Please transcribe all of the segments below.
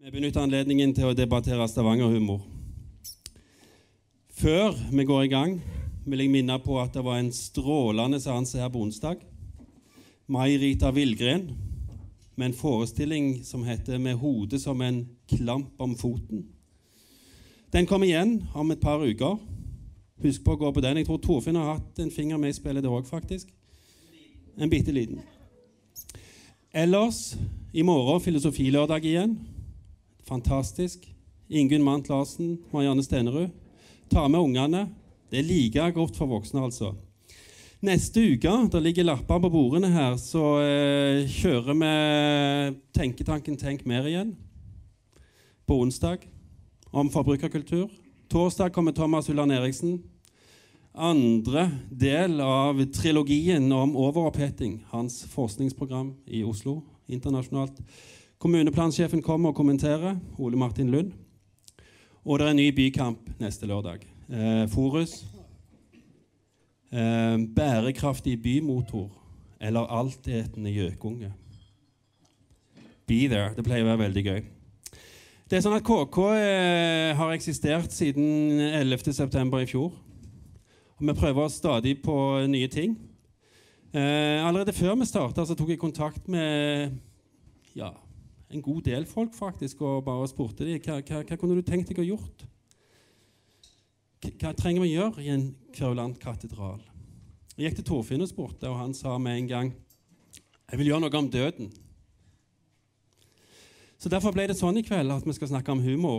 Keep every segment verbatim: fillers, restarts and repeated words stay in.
Jeg benytter anledningen til å debattere Stavanger-humor. Før vi går i gang, vil jeg minne på at det var en strålende seanse her på onsdag. Mai-Rita Villgren, med en forestilling som heter «Med hodet som en klamp om foten». Den kommer igjen om et par uker. Husk på å gå på den. Jeg tror Torfinn har hatt en finger med i spillet der også, faktisk. En bitte liten. Ellers, i morgen, filosofilørdag igjen. Fantastisk. Ingunn Mant Larsen, Marianne Stenerud. Ta med ungene. Det er like godt for voksne, altså. Neste uke, der ligger lapper på bordene her, så eh, kjører vi Tenketanken Tenk Mer igjen. På onsdag, om forbrukerkultur. Torsdag kommer Thomas Ulland Eriksen. Andre del av trilogien om overoppheting, hans forskningsprogram i Oslo, internasjonalt. Kommuneplansjefen kommer og kommenterer, Ole Martin Lund. Og det er en ny bykamp neste lørdag. Eh, Forus. Eh, bærekraftig bymotor, eller altetende gjøkunge. Be there. Det pleier å være veldig gøy. Det er sånn at K K eh, har eksistert siden ellevte september i fjor. Og vi prøver oss stadig på nye ting. Eh, allerede før vi startet så tok jeg kontakt med ja, en god del folk faktisk, og bare spurte dem, hva, hva, hva kunne du tenkt deg å gjort? Hva, hva trenger vi å gjøre i en kverulant-katedral? Jeg gikk til Torfinn og spurte, og han sa med en gang, jeg vil gjøre noe om døden. Så derfor ble det sånn i kveld at vi skal snakke om humor.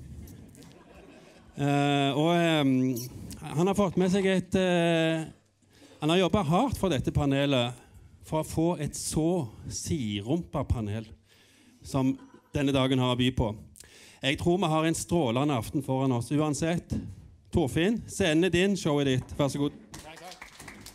Uh, og um, han har fått med seg et... Uh, han har jobbet hardt for dette panelet for å få et så sirumpa panel som denne dagen har å by på. Jeg tror vi har en strålende aften foran oss uansett. Torfinn, scenen er din, showet ditt. Vær så god. Takk, takk.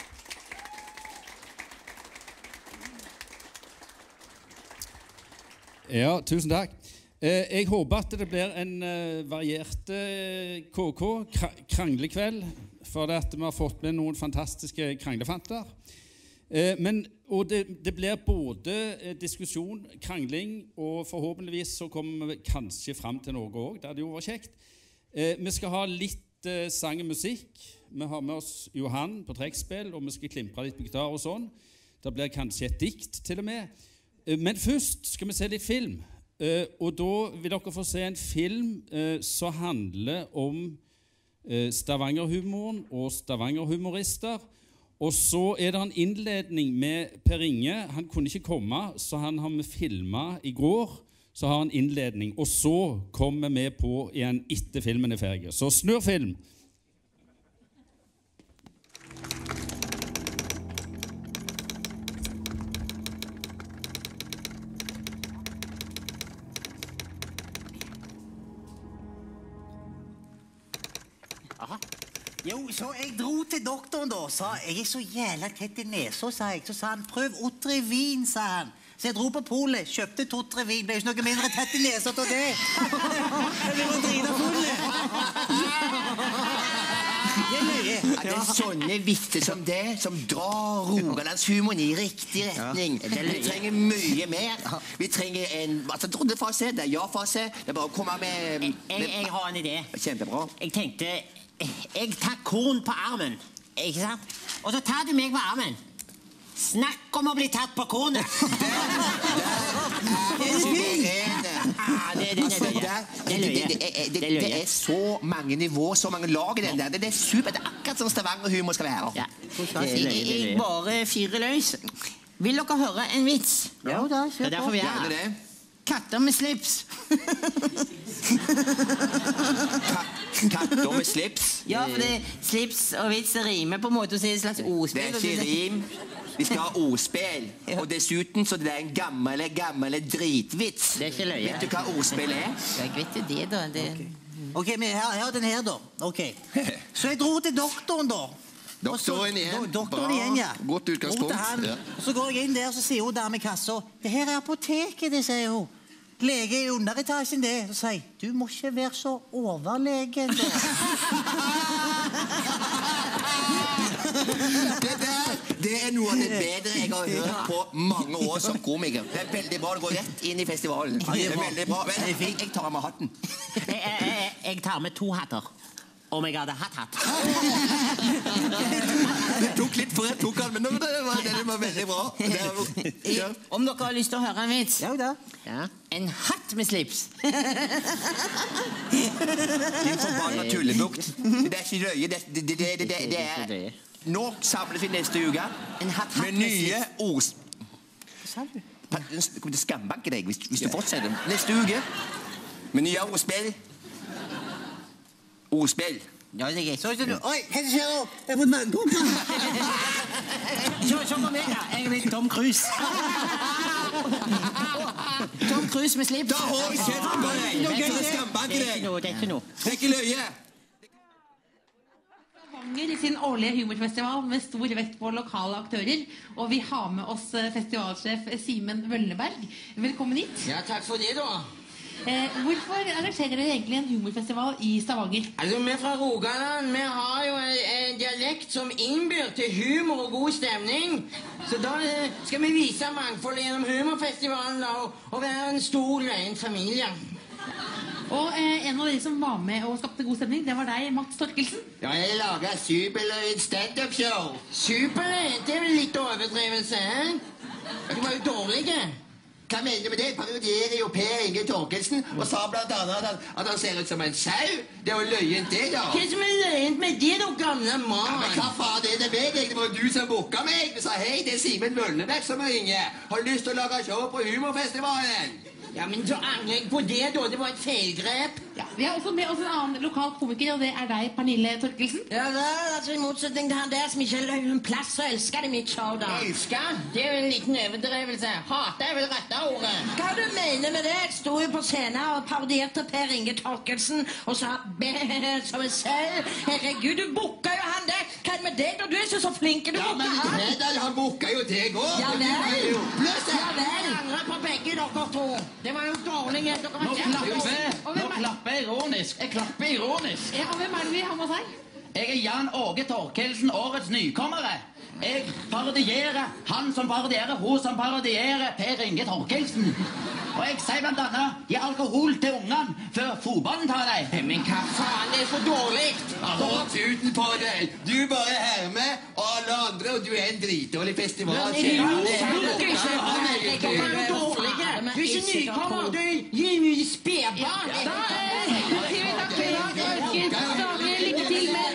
Ja, tusen takk. Eh, jeg håper at det blir en uh, variert uh, K K, kra kranglekveld, for at vi har fått med noen fantastiske kranglefanter. Eh, men, og det, det blir både eh, diskusjon, krangling, og forhåpentligvis så kommer vi kanskje frem til noe også. Det hadde jo vært kjekt. Eh, vi skal ha litt eh, sang og musikk. Vi har med oss Johan på trekkspill, og vi skal klimpre litt på gitar og sånn. Det blir kanskje et dikt til og med. Eh, men først skal vi se litt film. Eh, og da vil dere få se en film eh, som handler om eh, Stavanger-humoren og Stavanger-humorister. Og så er det en innledning med Per Inge. Han kunne ikke komme, så han har vi filmet i går. Så har han innledning, og så kommer vi med på igjen etter filmen er ferdig. Så snur film. Aha. Jo, så jeg dro til doktoren da, sa jeg er så jævla tett i nesa, sa jeg. Så sa han, prøv Otrivin, sa han. Så jeg dro på polet, kjøpte Otrivin, ble ikke noe mindre tett i nesa til det. Jeg ble jo drita polet. Det er nøye. At det er sånne vitser som det, som drar Rogalandshumoren i riktig retning. Vi trenger mye mer. Vi trenger en, altså, trodde-fase, det er ja-fase. Det er bare å komme med... Jeg, jeg, jeg har en idé. Kjempebra. Jeg tenkte... Jeg tar korn på armen, ikke sant? Og så tar du meg på armen. Snakk om å bli tatt på kornet. Det er så mange nivåer, så mange lag i den der. Det er super, det er akkurat som Stavanger-humor skal være. Ja. Jeg bare fyrer løs. Vil dere høre en vits? Ja, da, det er derfor vi er her. Katter med slips. Katter med slips? Ja, for det slips og vits rimer på en måte, så er det et slags ordspill. Det er ikke rim. Vi skal ha ordspill. Og dessuten så det er en gammel, gammel dritvits. Det er ikke løye. Vet du hva ordspill er? Jeg vet det da. Det... Ok, men her, her den her da. Ok. Så jeg dro til doktoren da. Doktoren igjen. Doktoren igjen, ja. Godt utgangspunkt. Ja. Så går jeg inn der, så sier hun der med kassa, det her er apoteket, det sier hun. Lege i underetasjen det, så sier, du må ikke være så overlegen da. Det der, det er noe av det bedre jeg har hørt på mange år som komiker. Det er veldig bra. Det går rett inn i festivalen. Det er veldig bra. Men jeg, jeg tar med hatten. Jeg, jeg, jeg tar med to hatter. Om jeg hadde hatt hatt. Det tok litt for jeg tok den, men det var, det var veldig bra. Det er, ja. Om dere har lyst til å høre en vits? Ja da. Ja. En hatt med slips. Din forbanna tullebukt. Det er ikke løye. Det, det, det, det, det, det er... Nå samles vi neste uke En hatt med nye ord... Hva sa du? Det kommer til å skambanke deg hvis, hvis du fortsetter. Neste uke med nye ordspill. Ordspill. Ja, det er Så, så, oi, hva skjer nå? Jeg har fått mannkommer. Se, se på meg, da. Jeg er litt Tom Cruise. Tom Cruise med slips. Da har vi kjeft på deg! Det Det er skambanke er ikke deg! noe, det er ikke noe. Det er ikke løye! Stavanger i sin årlige humorfestival med stor vekt på lokale aktører. Og vi har med oss festivalsjef Simen Vølleberg. Velkommen hit. Ja, takk for det, da. Eh, hvorfor arrangerer dere egentlig en humorfestival i Stavanger? Altså, vi fra Rogaland, vi har jo en, en dialekt som innbyr til humor og god stemning. Så da eh, skal vi vise mangfold gjennom humorfestivalen da, og, og være en stor, en familie. Og eh, en av de som var med og skapte god stemning, det var deg, Mats Torkelsen. Ja, jeg lager superløyd stand-up-show. Superløyd? Det er vel litt overdrivelse, hæ? Du var jo dårlige. Hva mener du med det? Parodierer jo Per Inge Torkelsen og sa blant annet at han, at han ser ut som en sau. Det er jo løyent det, da. Hva er det som er løyent med det, da, gamle Ja, men mann? hva faen er det meg? Det var jo du som booka meg. Du sa hei, det er Simen Vølleberg som ringer. Har du lyst til å lage show på humorfestivalen? Ja, men så angrer jeg på det, da. Det var et feilgrep. Ja, vi har også med oss en annen lokal komiker, og det er deg, Pernille Torkelsen. Ja, da, altså I motsetning til han der som ikke løy en plass, så elsker de mitt show, da. Elsker? Det er jo en liten overdrivelse. Hater er vel rette ordet. Hva du mener med det? Jeg sto jo på scenen og parodierte Per Inge Torkelsen og sa bæ som en sau. Herregud, du booka jo han der. Hva er det med deg, da? Du er ikke så flink. Du Ja, booka men han. Hedal, han booka jo deg òg. Ja vel. Ja vel. Jeg angrer på begge dere to. Det var jo dårlig. Dere var Nå klapper Og jeg. hvem Nå er- klapper jeg ironisk. Jeg klapper ironisk. Ja, og hvem er det vi har med oss her? Jeg er Jan Åge Torkelsen, årets nykommere. Jeg parodierer han som parodierer hun som parodierer Per Inge Torkelsen. Og jeg sier blant annet gi alkohol til ungene før fotballen tar deg. Men hva faen, det er så dårlig. Hold tuten på deg. Du bare hermer, og alle andre, og du er en dritdårlig festival. Men jeg snakker ikke om det. Dere er jo dårlige. Du er ikke nykommer. Du er spedbarn. Da eh, sier vi takk for i dag. Ønsker Stavanger lykke til med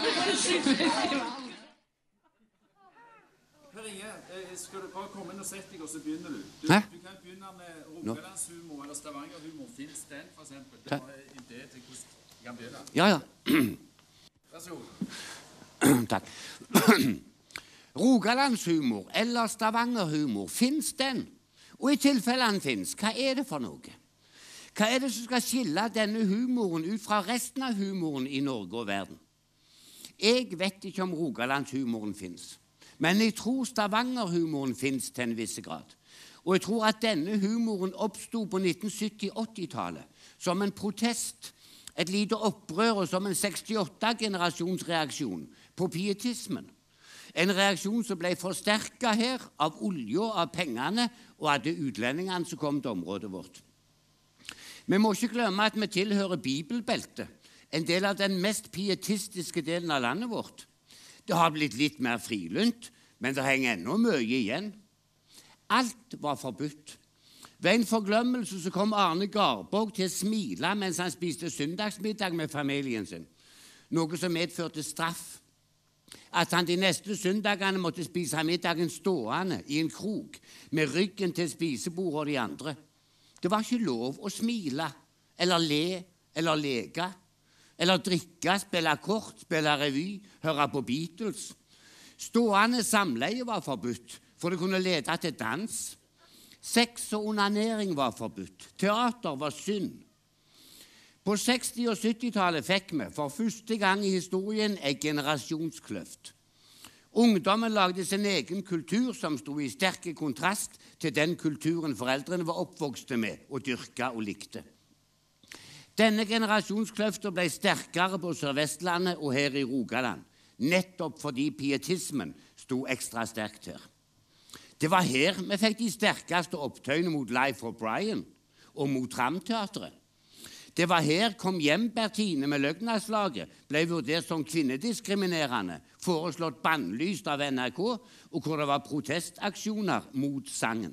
Per Inge, eh, skal du bare komme inn og sette deg, og så begynner du. Du, Hæ? du kan begynne med Rogalandshumor eller Stavangerhumor. Finns den, for eksempel? Det Takk. var en idé til hvordan vi kan begynne. Ja, ja. Vær så god. Takk. Rogalandshumor eller Stavangerhumor, fins den? Og i tilfelle den fins, hva er det for noe? Hva er det som skal skille denne humoren ut fra resten av humoren i Norge og verden? Jeg vet ikke om Rogalandshumoren fins, men jeg tror Stavangerhumoren fins til en viss grad. Og jeg tror at denne humoren oppsto på nitten sytti-åttitallet som en protest, et lite opprør og som en sekstiåtte-generasjonsreaksjon på pietismen. En reaksjon som ble forsterket her av olja, av pengene og av de utlendingene som kom til området vårt. Vi må ikke glemme at vi tilhører bibelbeltet, en del av den mest pietistiske delen av landet vårt. Det har blitt litt mer frilunt, men det henger ennå mye igjen. Alt var forbudt. Ved en forglemmelse så kom Arne Garborg til å smile mens han spiste søndagsmiddag med familien sin, noe som medførte straff. At han de neste søndagene måtte spise middagen stående i en krok med ryggen til spisebordet og de andre. Det var ikke lov å smile, eller le, eller leke, eller drikke, spille kort, spille revy, høre på Beatles. Stående samleie var forbudt, for det kunne lede til dans. Sex og onanering var forbudt. Teater var synd. På seksti- og syttitallet fikk vi for første gang i historien en generasjonskløft. Ungdommen lagde sin egen kultur som sto i sterk kontrast til den kulturen foreldrene var oppvokste med og dyrka og likte. Denne generasjonskløfta ble sterkere på Sør-Vestlandet og her i Rogaland, nettopp fordi pietismen sto ekstra sterkt her. Det var her vi fikk de sterkeste opptøyene mot Life O'Brien og mot Tramteatret. Det var her Kom hjem, Bertine med Løgnaslaget ble vurdert som kvinnediskriminerende, foreslått bannlyst av N R K, og hvor det var protestaksjoner mot sangen.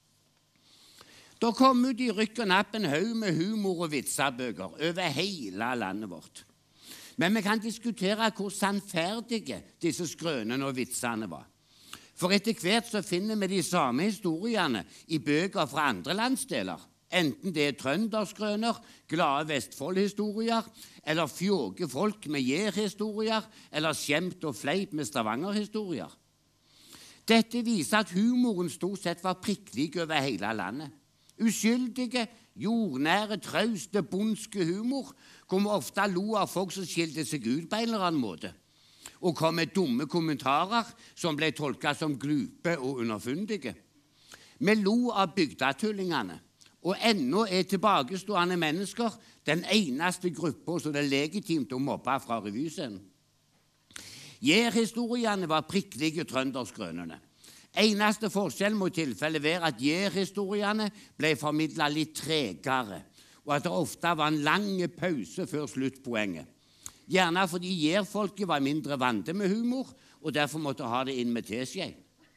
Da kom ut i rykk og napp en haug med humor- og vitsabøker over hele landet vårt. Men vi kan diskutere hvor sannferdige disse skrønene og vitsene var. For etter hvert så finner vi de samme historiene i bøker fra andre landsdeler. Enten det er trønderskrøner, glade Vestfold-historier, eller fjåge folk med gjerhistorier, eller skjemt og fleip med Stavanger-historier. Dette viser at humoren stort sett var prikkelig over hele landet. Uskyldige, jordnære, trauste, bondske humor, hvor vi ofte lo av folk som skilte seg ut på en eller annen måte, og kom med dumme kommentarer som ble tolket som glupe og underfundige. Vi lo av bygdatullingene, og ennå er tilbakestående mennesker den eneste gruppa som det er legitimt å mobbe fra revyscenen. Gjerhistoriene var prikkelige trønderskrønene. Eneste forskjell må i tilfelle være at gjerhistoriene ble formidlet litt tregere, og at det ofte var en lang pause før sluttpoenget. Gjerne fordi gjerfolket var mindre vante med humor, og derfor måtte ha det inn med teskje.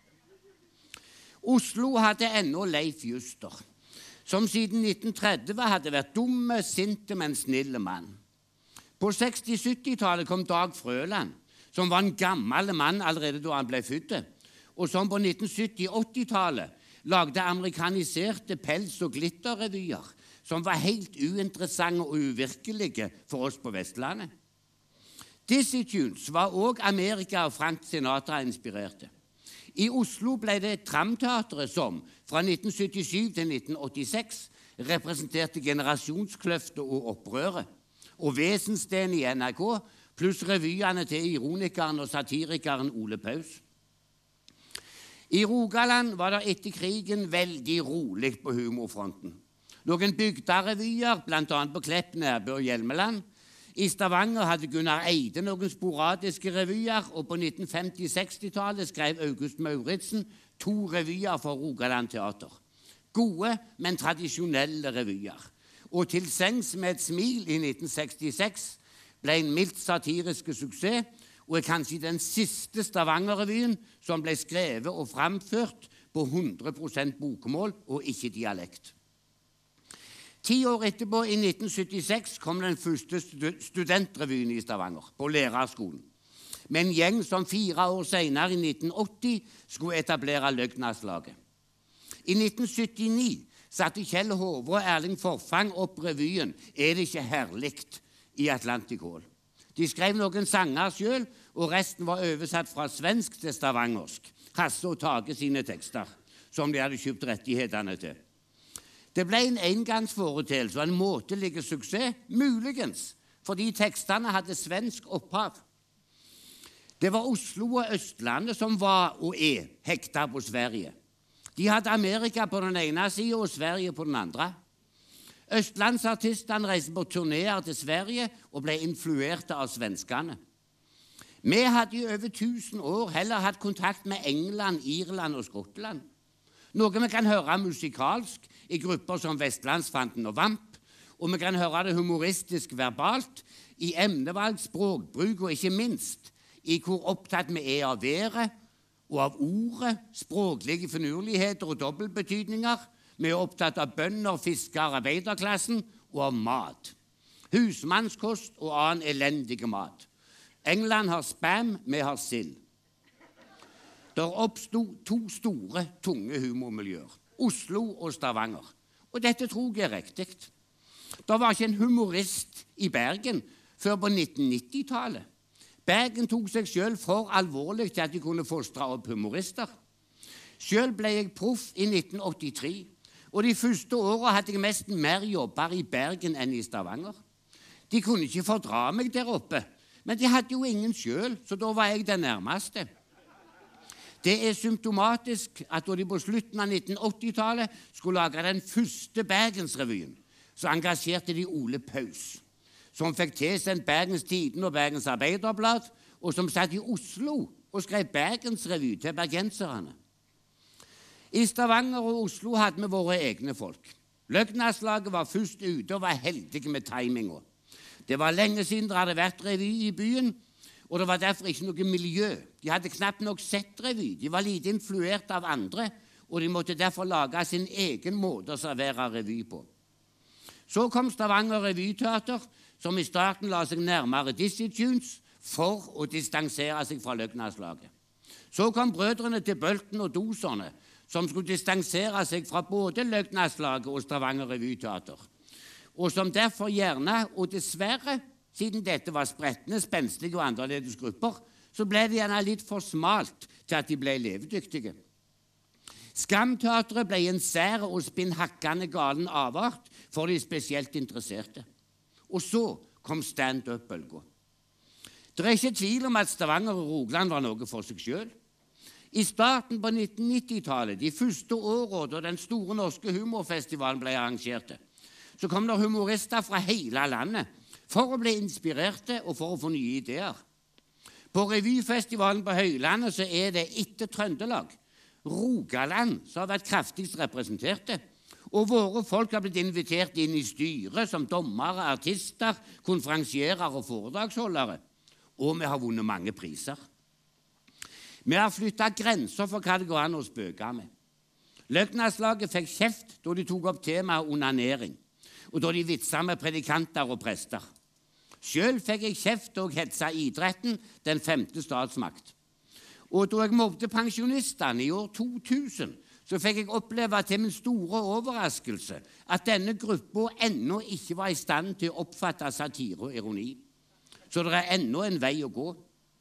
Oslo hadde ennå Leif Juster, som siden nitten tretti hadde vært dumme, sinte, men snille mann. På seksti-sytti-tallet kom Dag Frøland, som var en gammel mann allerede da han ble født, og som på nitten sytti-åtti-tallet lagde amerikaniserte pels- og glitterrevyer, som var helt uinteressante og uvirkelige for oss på Vestlandet. Dizzy Tunes var også Amerika og Frank Sinatra inspirerte. I Oslo ble det Tramteatret som, fra nitten syttisju til nitten åttiseks, representerte generasjonskløftet og opprøret, og vesensdelen i N R K, pluss revyene til ironikeren og satirikeren Ole Paus. I Rogaland var det etter krigen veldig rolig på humorfronten. Noen bygdarevyer, blant annet på Klepp, Nærbø og Hjelmeland. I Stavanger hadde Gunnar Eide noen sporadiske revyer, og på nitten femti-seksti-tallet skrev August Mauritsen to revyer for Rogaland Teater. Gode, men tradisjonelle revyer. Og Til sengs med et smil i nitten sekstiseks ble en mildt satirisk suksess, og er kanskje den siste Stavanger-revyen som ble skrevet og framført på hundre prosent bokmål og ikke dialekt. Ti år etterpå, i nitten syttiseks, kom den første studentrevyen i Stavanger, på Lærerskolen, med en gjeng som fire år senere, i nitten åtti, skulle etablere Løgnaslaget. I nitten syttini satte Kjell Hove og Erling Forfang opp revyen Er det ikke herlikt i Atlantic Hall. De skrev noen sanger selv, og resten var oversatt fra svensk til stavangersk. Hasse og Tage sine tekster, som de hadde kjøpt rettighetene til. Det ble en engangsforeteelse og en måtelig suksess, muligens, fordi tekstene hadde svensk opphav. Det var Oslo og Østlandet som var og er hekta på Sverige. De hadde Amerika på den ene siden og Sverige på den andre. Østlandsartistene reiste på turnéer til Sverige og ble influerte av svenskene. Vi hadde i over tusen år heller hatt kontakt med England, Irland og Skottland. Noe vi kan høre musikalsk i grupper som Vestlandsfanten og Vamp, og vi kan høre det humoristisk verbalt i emnevalg, språkbruk og ikke minst i hvor opptatt vi er av været og av ordet, språklige finurligheter og dobbeltbetydninger. Vi er opptatt av bønder, fiskere, arbeiderklassen og av mat. Husmannskost og annen elendige mat. England har spam, vi har sild. Det oppstod to store, tunge humormiljøer, Oslo og Stavanger. Og dette tror jeg er riktig. Det var ikke en humorist i Bergen før på nitten nitti-tallet. Bergen tok seg selv for alvorlig til at de kunne fostre opp humorister. Selv ble jeg proff i nitten åttitre, og de første årene hadde jeg nesten mer jobber i Bergen enn i Stavanger. De kunne ikke fordra meg der oppe, men de hadde jo ingen selv, så da var jeg den nærmeste. Det er symptomatisk at da de på slutten av nitten åtti-tallet skulle lage den første Bergensrevyen, så engasjerte de Ole Paus, som fikk tilsendt Bergens Tidende og Bergens Arbeiderblad, og som satt i Oslo og skrev Bergensrevy til bergenserne. I Stavanger og Oslo hadde vi våre egne folk. Løgnaslaget var først ute og var heldige med timinga. Det var lenge siden det hadde vært revy i byen, og det var derfor ikke noe miljø. De hadde knapt nok sett revy. De var lite influert av andre, og de måtte derfor lage sin egen måte å servere revy på. Så kom Stavanger Revyteater, som i starten la seg nærmere Dizzie Tunes for å distansere seg fra Løgnaslaget. Så kom brødrene til Bølten og Doserne, som skulle distansere seg fra både Løgnaslaget og Stavanger Revyteater, og som derfor gjerne, og dessverre, siden dette var sprettende, spenstige og annerledes grupper, så ble det gjerne litt for smalt til at de ble levedyktige. Skamteatret ble en sær og spinnhakkende galen avart for de spesielt interesserte. Og så kom stand-up-bølga. Det er ikke tvil om at Stavanger og Rogaland var noe for seg selv. I starten på nitten nitti-tallet, de første årene da den store norske humorfestivalen ble arrangert, så kom det humorister fra hele landet for å bli inspirerte og for å få nye ideer. På revyfestivalen på Høylandet så er det etter Trøndelag Rogaland som har vært kraftigst representerte, og våre folk har blitt invitert inn i styret som dommere, artister, konferansierer og foredragsholdere, og vi har vunnet mange priser. Vi har flyttet grenser for hva det går an å spøke med. Løgnaslaget fikk kjeft da de tok opp temaet onanering, og da de vitset med predikanter og prester. Selv fikk jeg kjeft og hetsa idretten, den femte statsmakt. Og da jeg mobbte pensjonistene i år to tusen, så fikk jeg oppleve til min store overraskelse at denne gruppa ennå ikke var i stand til å oppfatte satire og ironi. Så det er ennå en vei å gå.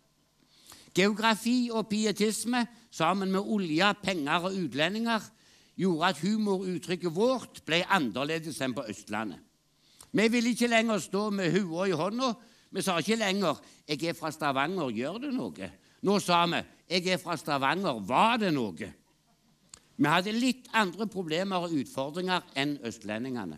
Geografi og pietisme, sammen med olje, penger og utlendinger, gjorde at humoruttrykket vårt ble annerledes enn på Østlandet. Vi ville ikke lenger stå med hua i hånda. Vi sa ikke lenger 'Jeg er fra Stavanger, gjør det noe?' Nå sa vi 'Jeg er fra Stavanger, var det noe?' Vi hadde litt andre problemer og utfordringer enn østlendingene.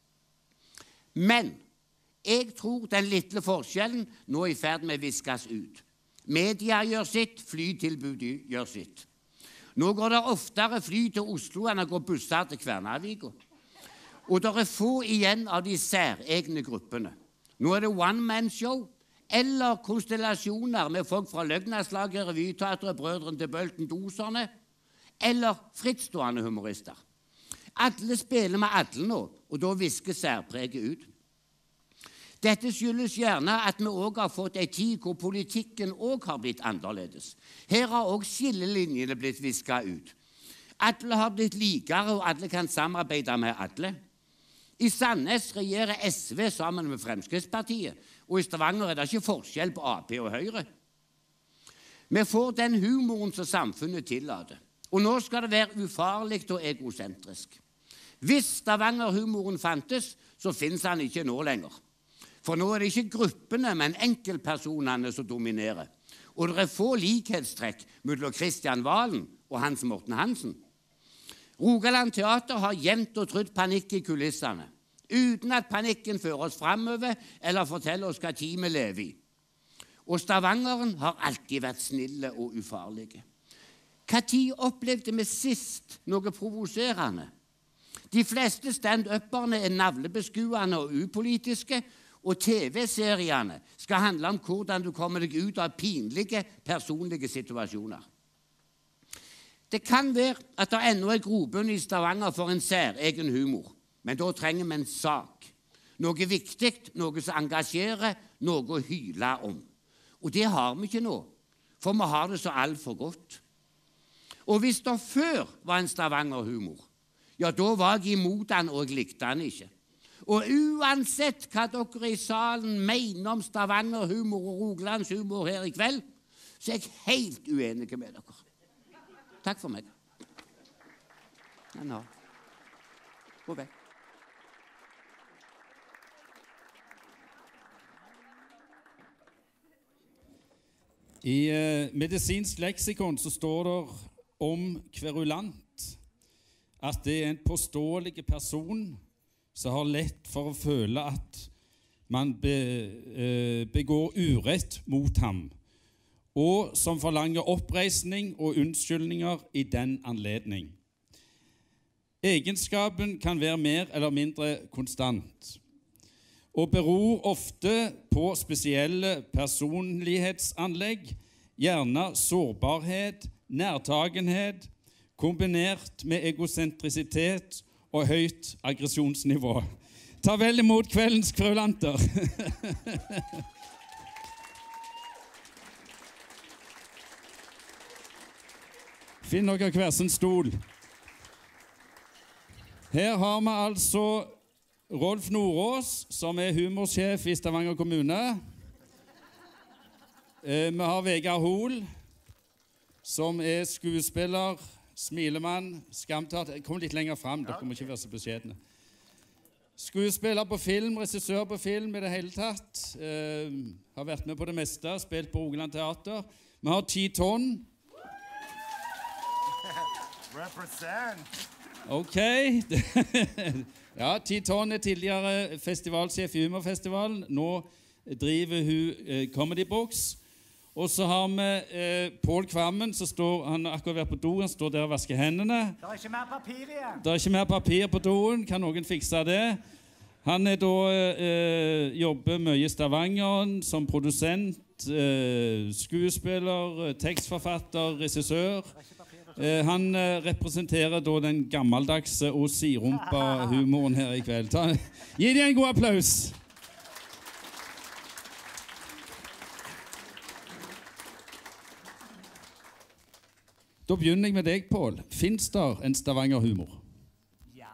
Men jeg tror den lille forskjellen nå er i ferd med å viskes ut. Media gjør sitt, flytilbudet gjør sitt. Nå går det oftere fly til Oslo enn å gå busser til Kværnervika. Og det er få igjen av de særegne gruppene. Nå er det one-man-show eller konstellasjoner med folk fra Løgnaslaget, Revyteatret, Brødrene til Bølten, Doserne, eller frittstående humorister. Alle spiller med alle nå, og da visker særpreget ut. Dette skyldes gjerne at vi også har fått en tid hvor politikken også har blitt annerledes. Her har også skillelinjene blitt visket ut. Alle har blitt likere, og alle kan samarbeide med alle. I Sandnes regjerer S V sammen med Fremskrittspartiet, og i Stavanger er det ikke forskjell på A P og Høyre. Vi får den humoren som samfunnet tillater, og nå skal det være ufarlig og egosentrisk. Hvis Stavanger-humoren fantes, så finnes han ikke nå lenger. For nå er det ikke gruppene, men enkeltpersonene som dominerer. Og det er få likhetstrekk mellom Kristian Valen og Hans Morten Hansen. Rogaland Teater har jevnt og trutt panikk i kulissene, uten at panikken fører oss fremover eller forteller oss hva tid vi lever i. Og Stavangeren har alltid vært snille og ufarlige. Hva tid opplevde vi sist noe provoserende? De fleste stand-upperne er navlebeskuende og upolitiske, og T V-seriene skal handle om hvordan du kommer deg ut av pinlige, personlige situasjoner. Det kan være at det ennå er grobunn i Stavanger for en særegen humor, men da trenger vi en sak. Noe viktig, noe som engasjerer, noe å hyle om. Og det har vi ikke nå, for vi har det så altfor godt. Og hvis det før var en Stavanger-humor, ja, da var jeg imot den, og jeg likte den ikke. Og uansett hva dere i salen mener om Stavanger-humor og Rogalands-humor her i kveld, så er jeg helt uenig med dere. Takk for meg. Ja, nå. Gå vekk. I eh, medisinsk leksikon så står det om kverulant at det er en påståelig person som har lett for å føle at man be, eh, begår urett mot ham, og som forlanger oppreisning og unnskyldninger i den anledning. Egenskapen kan være mer eller mindre konstant, og beror ofte på spesielle personlighetsanlegg, gjerne sårbarhet, nærtagenhet, kombinert med egosentrisitet og høyt aggresjonsnivå. Ta vel imot kveldens kverulanter. Finn dere hver sin stol. Her har vi altså Rolf Nordås, som er humorsjef i Stavanger kommune. Eh, vi har Vegard Hoel, som er skuespiller, smilemann, skamtatt. Kom litt lenger frem, dere må ikke være så beskjedne. Skuespiller på film, regissør på film i det hele tatt. Eh, har vært med på det meste, spilt på Rogaland Teater. Vi har Ti Tonn. Represent. Ok. Ja, Ti Tonn er tidligere festivalsjef i Humorfestivalen. Nå driver hun eh, Comedy Box. Og så har vi eh, Pål Kvammen, som står, han har akkurat vært på doen, han står der og vasker hendene. Det er ikke mer papir igjen. Det er ikke mer papir på doen, kan noen fikse det? Han er da, eh, jobber mye i Stavanger som produsent, eh, skuespiller, tekstforfatter, regissør. Eh, han eh, representerer da den gammeldagse og sirumpa humoren her i kveld. Ta, gi dem en god applaus! Da begynner jeg med deg, Pål. Finnes det en Stavanger-humor? Ja.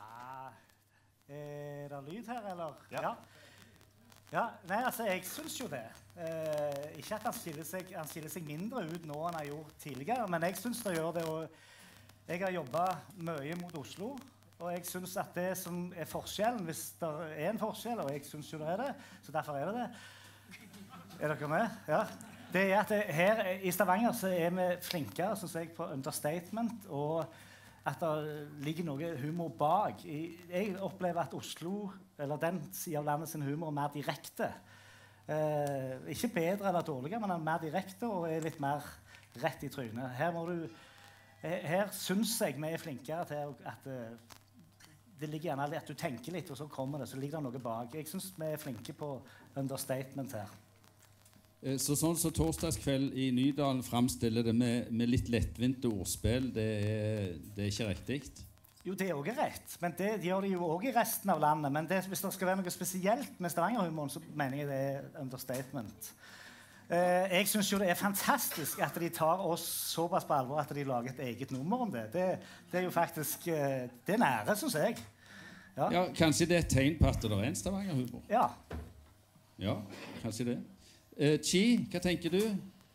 Er det lyd her, eller? Ja. Ja, ja nei, altså, jeg synes jo det. Eh, ikke at han skiller, seg, han skiller seg mindre ut nå enn han har gjort tidligere, men jeg synes det gjør det. Og jeg har jobbet mye mot Oslo, og jeg synes at det som er forskjellen, hvis det er en forskjell, og jeg synes jo det er det, så derfor er det det. Er dere med? Ja. Det er at det, her i Stavanger så er vi flinkere, synes jeg, på understatement, og at det ligger noe humor bak. Jeg opplever at Oslo, eller den siden av landet sin humor, er mer direkte. Eh, ikke bedre eller dårligere, men er mer direkte og er litt mer rett i trynet. Her, må du, her synes jeg vi er flinkere til at det ligger gjerne at du tenker litt, og så kommer det, så ligger det noe bak. Jeg synes vi er flinke på understatement her. Så sånn som så torsdagskveld i Nydalen fremstiller det med, med litt lettvinte ordspill, det er, det er ikke riktig? Jo, det er også rett, men det gjør de jo også i resten av landet. Men det, hvis det skal være noe spesielt med Stavanger-humoren, så mener jeg det er understatement. Eh, jeg synes jo det er fantastisk at de tar oss såpass på alvor at de lager et eget nummer om det. Det, det er jo faktisk, eh, det er nære, synes jeg. Ja. Ja, kanskje det er et tegn på at det er en Stavanger-humor? Ja. Ja, kanskje det. Uh, Chi, hva tenker du?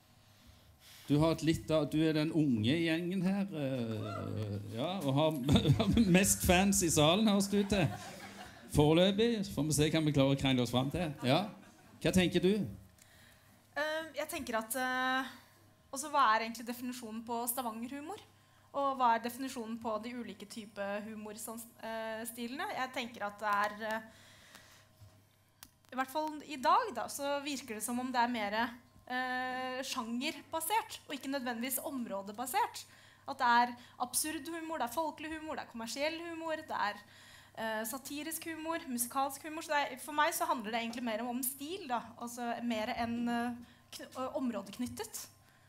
Du, har et litt av, du er den unge gjengen her, uh, ja, og har mest fans i salen, høres det ut til. Foreløpig, så får vi se hva vi klarer å krangle oss frem til. Ja, hva tenker du? Uh, jeg tenker at, uh, også hva er egentlig definisjonen på Stavanger-humor? Og hva er definisjonen på de ulike typer humorstilene? Uh, jeg tenker at det er... Uh, I hvert fall i dag da, så virker det som om det er mer eh, sjangerbasert, og ikke nødvendigvis områdebasert. At det er absurd humor, det er folkelig humor, det er kommersiell humor, det er eh, satirisk humor, musikalsk humor. Så det er, for meg så handler det egentlig mer om stil, da. Altså mer enn eh, områdeknyttet.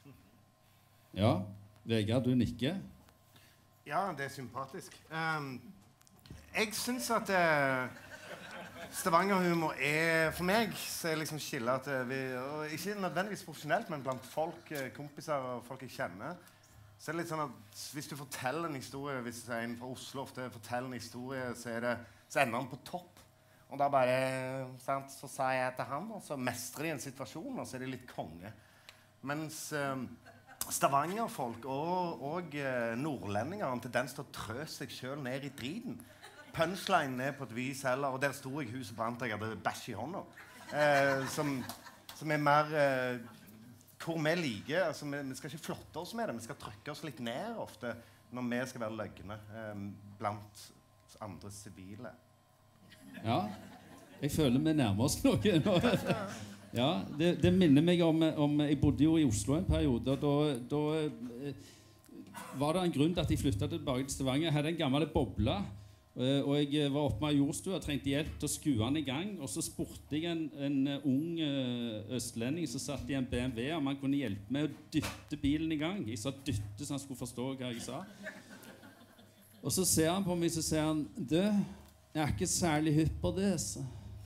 Ja, Vegard, du nikker. Ja, det er sympatisk. Um, jeg synes at... Uh, Stavanger-humor er, for meg, så er liksom skillet at vi, og ikke nødvendigvis profesjonelt, men blant folk, kompiser og folk jeg kjenner, så er det litt sånn at hvis du forteller en historie, hvis en fra Oslo ofte forteller en historie, så, er det, så ender han på topp. Og da bare, sant, så sa jeg til ham, og så mestrer de en situasjon, og så er de litt konge. Mens um, Stavanger-folk og, og uh, nordlendinger har en tendens til å trø seg selv ned i driten. Punchline er på et vis heller, og der sto jeg huset brant, jeg hadde bæsj i hånda. Eh, som, som er mer eh, hvor vi liker, altså vi, vi skal ikke flotte oss med det, vi skal trykke oss litt ned ofte når vi skal være løgne eh, blant andre sivile. Ja, jeg føler vi nærmer oss noe nå. Ja, det, det minner meg om, om Jeg bodde jo i Oslo en periode, og da, da eh, var det en grunn til at jeg flyttet tilbake til Stavanger. Jeg hadde en gammel boble, eh, og jeg var oppe med Majorstua og trengte hjelp til å skue den i gang. Og så spurte jeg en, en ung eh, østlending som satt i en B M W, om han kunne hjelpe meg å dytte bilen i gang. Jeg sa dytte, så han skulle forstå hva jeg sa. Og så ser han på meg, så sier han, du, jeg er ikke særlig hypp på det, så.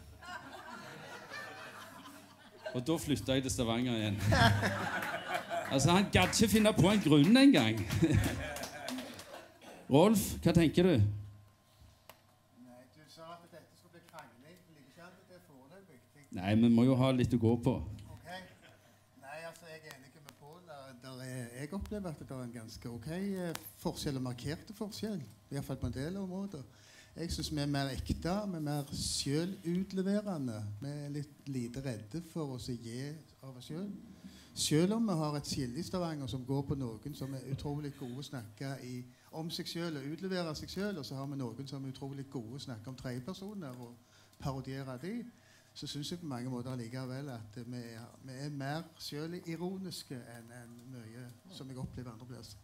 Og da flyttet jeg til Stavanger igjen. Altså, han gadd ikke finne på en grunn en gang. Rolf, hva tenker du? Nei, du sa at dette skulle bli krangelig. Det ligger ikke alltid det foreløpig. Nei, vi må jo ha litt å gå på. Ok. Nei, altså, jeg er enig med Paul. Der er, jeg opplever at det er en ganske ok eh, forskjell, og markerte forskjell. I hvert fall på en del områder. Jeg synes vi er mer ekte, vi er mer selvutleverende. Vi er litt lite redde for oss å gi av oss selv. Selv om vi har et skille i Stavanger som går på noen som er utrolig gode å snakke i, om seg selv og utlevere seg selv, og så har vi noen som er utrolig gode å snakke om tredjepersoner og parodiere de, så synes jeg på mange måter likevel at vi er, vi er mer selvironiske enn, enn mye som jeg opplever andre plasser.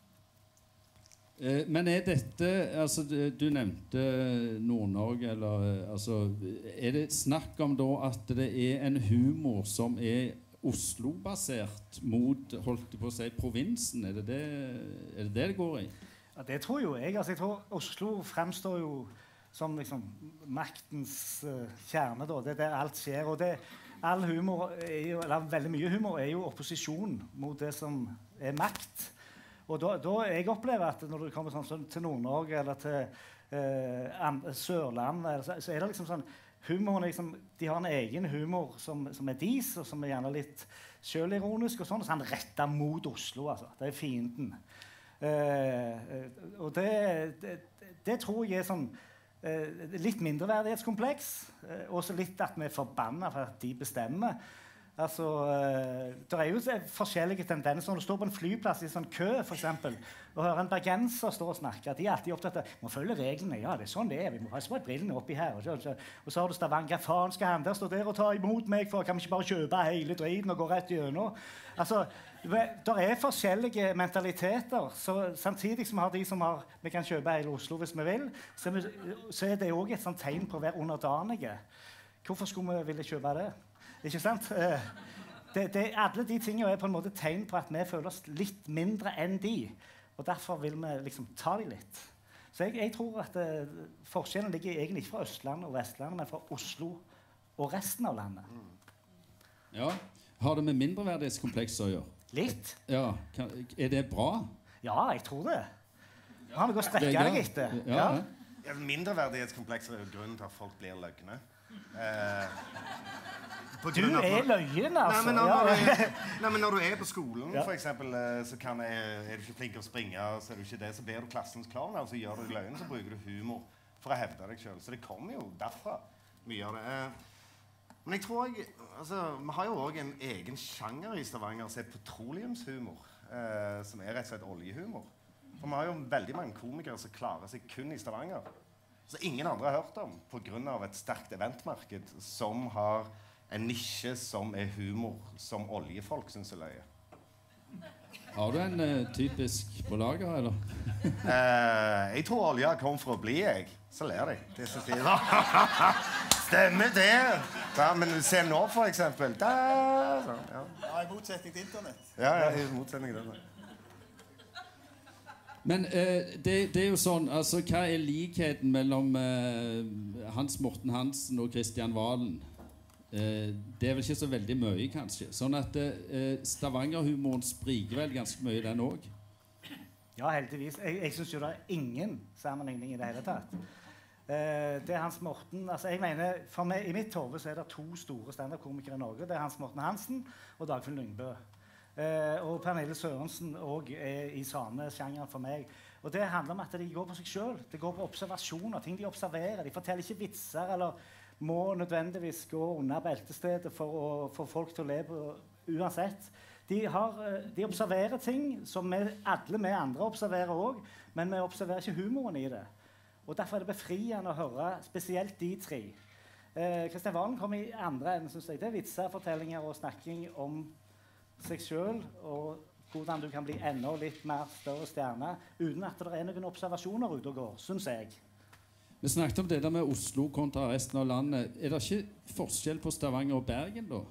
Eh, men er dette, altså du, du nevnte Nord-Norge, eller altså, er det snakk om da at det er en humor som er Oslo-basert mot, holdt jeg på å si, provinsen? Er det det er det, det det går i? Ja, det tror jo jeg. Altså, jeg tror Oslo fremstår jo som liksom maktens uh, kjerne, da. Det er der alt skjer, og det, all humor er jo, eller veldig mye humor er jo opposisjon mot det som er makt. Og da, da jeg opplever at når du kommer sånn, sånn, til Nord-Norge eller til eh, Sørlandet, så, så er det liksom sånn humoren liksom, de har en egen humor som, som er dis, og som er gjerne litt selvironisk og sånn, og så er han rettet mot Oslo, altså. Det er fienden. Eh, og det, det, det tror jeg er sånn eh, litt mindreverdighetskompleks, eh, og så litt at vi er forbannet for at de bestemmer. Altså, det er jo forskjellige tendenser. Når du står på en flyplass i sånn kø, for eksempel, og hører en bergenser stå og snakke, de er alltid opptatt av må følge reglene. Ja, det er sånn det er. Vi må ha små brillene oppi her. Og så, og så har du Stavanger. Hva faen skal han der stå der og ta imot meg for? Kan vi ikke bare kjøpe hele driten og gå rett gjennom? Altså, det er forskjellige mentaliteter. Så samtidig som vi har de som har vi kan kjøpe hele Oslo hvis vi vil, så, vi, så er det også et sånt tegn på å være underdanige. Hvorfor skulle vi ville kjøpe det? Ikke sant? Det, det, alle de tingene er på en måte tegn på at vi føler oss litt mindre enn de. Og derfor vil vi liksom ta de litt. Så jeg, jeg tror at uh, forskjellen ligger egentlig ikke fra Østlandet og Vestlandet, men fra Oslo og resten av landet. Ja. Har det med mindreverdighetskomplekser å gjøre? Litt. Ja. Kan, er det bra? Ja, jeg tror det. Ja. Har noe å strekke deg etter. Ja. Ja. Ja, mindreverdighetskomplekser er jo grunnen til at folk blir løgne. Eh, Du er løyen, altså. Nei, men når, ja. når, du er, nei, men når du er på skolen, ja. for eksempel, så kan jeg, er du ikke flink til å springe, så er du ikke det, så blir du klassens klovn, og så gjør du løgn, så bruker du humor for å hevde deg selv. Så det kommer jo derfra, mye av det. Men jeg tror jeg, altså, vi har jo også en egen sjanger i Stavanger som er petroleumshumor, eh, som er rett og slett oljehumor. For vi har jo veldig mange komikere som klarer seg kun i Stavanger, så ingen andre har hørt om, på grunn av et sterkt eventmarked som har en nisje som er humor som oljefolk synes er løye. Har du en uh, typisk på lager, eller? uh, jeg tror olja kom for å bli, jeg. Så ler de. Det synes de. Stemmer det! Da, men se nå, for eksempel. Da, så, ja. Ja, i motsetning til internett. Ja, ja, i motsetning til internett. Men uh, det, det er jo sånn, altså, hva er likheten mellom uh, Hans Morten Hansen og Kristian Valen? Uh, det er vel ikke så veldig mye, kanskje. Sånn at uh, Stavanger-humoren spriker vel ganske mye, den også. Ja, heldigvis. Jeg, jeg synes jo det er ingen sammenligning i det hele tatt. Uh, det er Hans Morten, altså jeg mener, for meg, i mitt hode så er det to store stand-up-komikere i Norge. Det er Hans Morten Hansen og Dagfinn Lyngbø. Uh, og Pernille Sørensen også er i samme sjanger for meg. Og det handler om at de går på seg selv. Det går på observasjoner, ting de observerer. De forteller ikke vitser, eller må nødvendigvis gå under beltestedet for å få folk til å leve uansett. De, har, de observerer ting som vi, alle vi andre observerer også, men vi observerer ikke humoren i det. Og derfor er det befriende å høre spesielt de tre. Kristian Valen kom i andre enden, synes jeg. Det er vitser, fortellinger og snakking om seg selv, og hvordan du kan bli enda litt mer større stjerne, uten at det er noen observasjoner ute og går, synes jeg. Vi snakket om det der med Oslo kontra resten av landet. Er det ikke forskjell på Stavanger og Bergen, da?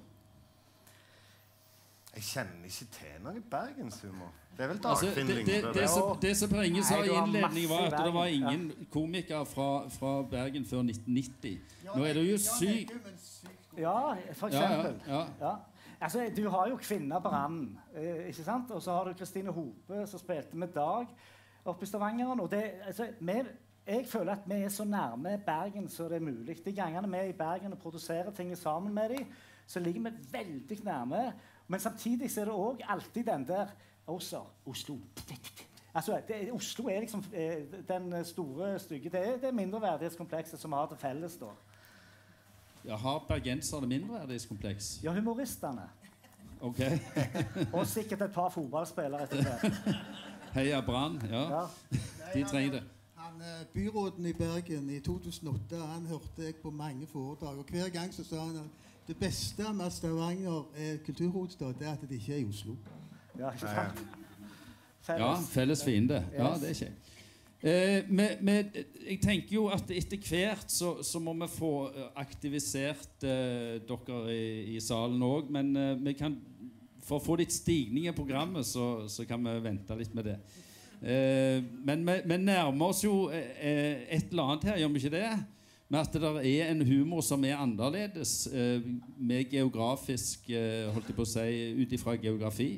Jeg kjenner ikke til noe bergenshumor. Det er vel altså, Dagfinn det, det, det, som, det som Per Inge sa i innledningen var at det var ingen komikere fra, fra Bergen før nitten nitti. Nå er det jo sykt. Ja, for eksempel. Ja, ja, ja. Ja. Altså, du har jo Kvinner på randen, eh, ikke sant? Og så har du Kristine Hope som spilte med Dag oppe i Stavangeren. Og det, altså, vi, jeg føler at vi er så nærme Bergen så det er mulig. De gangene vi er i Bergen og produserer ting sammen med dem, så ligger vi veldig nærme. Men samtidig så er det også alltid den der også, Oslo. Altså, det, Oslo er liksom eh, den store stygge, det er det mindreverdighetskomplekset som vi har til felles da. Ja, har bergenserne mindreverdighetskompleks? Ja, humoristerne. Ok. Og sikkert et par fotballspillere etter det. Heia Brann, ja. Ja. De trenger det. Han, byråden i Bergen i to tusen og åtte, han hørte jeg på mange foredrag, og hver gang så sa han at det beste med at Stavanger er kulturhovedstad, det er at det ikke er i Oslo. Ja, ikke sant? Felles. Ja, felles fiende. Ja, det er ikke. Eh, med, med, jeg tenker jo at etter hvert så, så må vi få aktivisert eh, dere i, i salen også, men eh, vi kan, for å få litt stigning i programmet, så, så kan vi vente litt med det. Eh, men vi, vi nærmer oss jo eh, et eller annet her, gjør vi ikke det? Med at det er en humor som er annerledes, eh, med geografisk, eh, holdt jeg på å si, ut ifra geografi.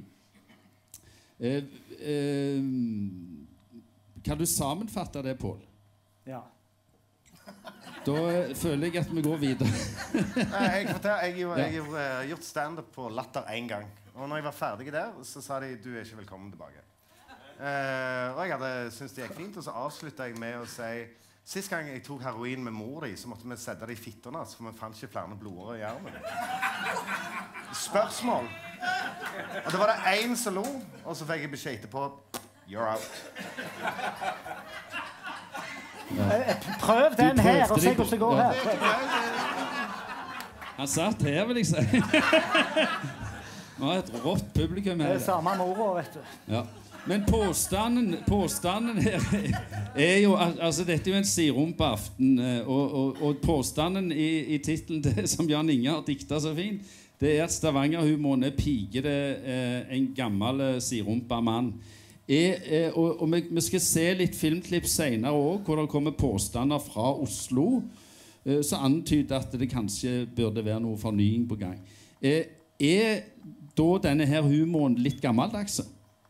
Eh, eh, kan du sammenfatte det, Pål? Ja. Da eh, føler jeg at vi går videre. jeg forteller, jeg, jeg, jeg har uh, gjort stand-up på Latter en gang. Og når jeg var ferdig der, så sa de, du er ikke velkommen tilbake. Uh, og jeg hadde syntes det gikk fint, og så avsluttet jeg med å si, sist gang jeg tok heroin med mor di, så måtte vi sette det i fitterne, for vi fant ikke flere blodårer i armen. Spørsmål. Og det var det en som lo, og så fikk jeg beskjed etterpå, you're out. Ja. Prøv den her, og se hvordan det går her. Han satt her, vil jeg si. Nå er et rått publikum her. Det er samme moro, vet du. Ja. Men påstanden, påstanden her er jo altså dette er jo en sirumpeaften, og, og, og påstanden i, i titelen det som Jan Inge har diktet så fint, det er at Stavanger-humoren er pigede eh, en gammel sirumpa mann. Er, eh, og og vi, vi skal se litt filmklipp senere også, hvor det kommer påstander fra Oslo, eh, så antyder at det kanskje burde være noe fornying på gang. Eh, er da denne her humoren litt gammeldags?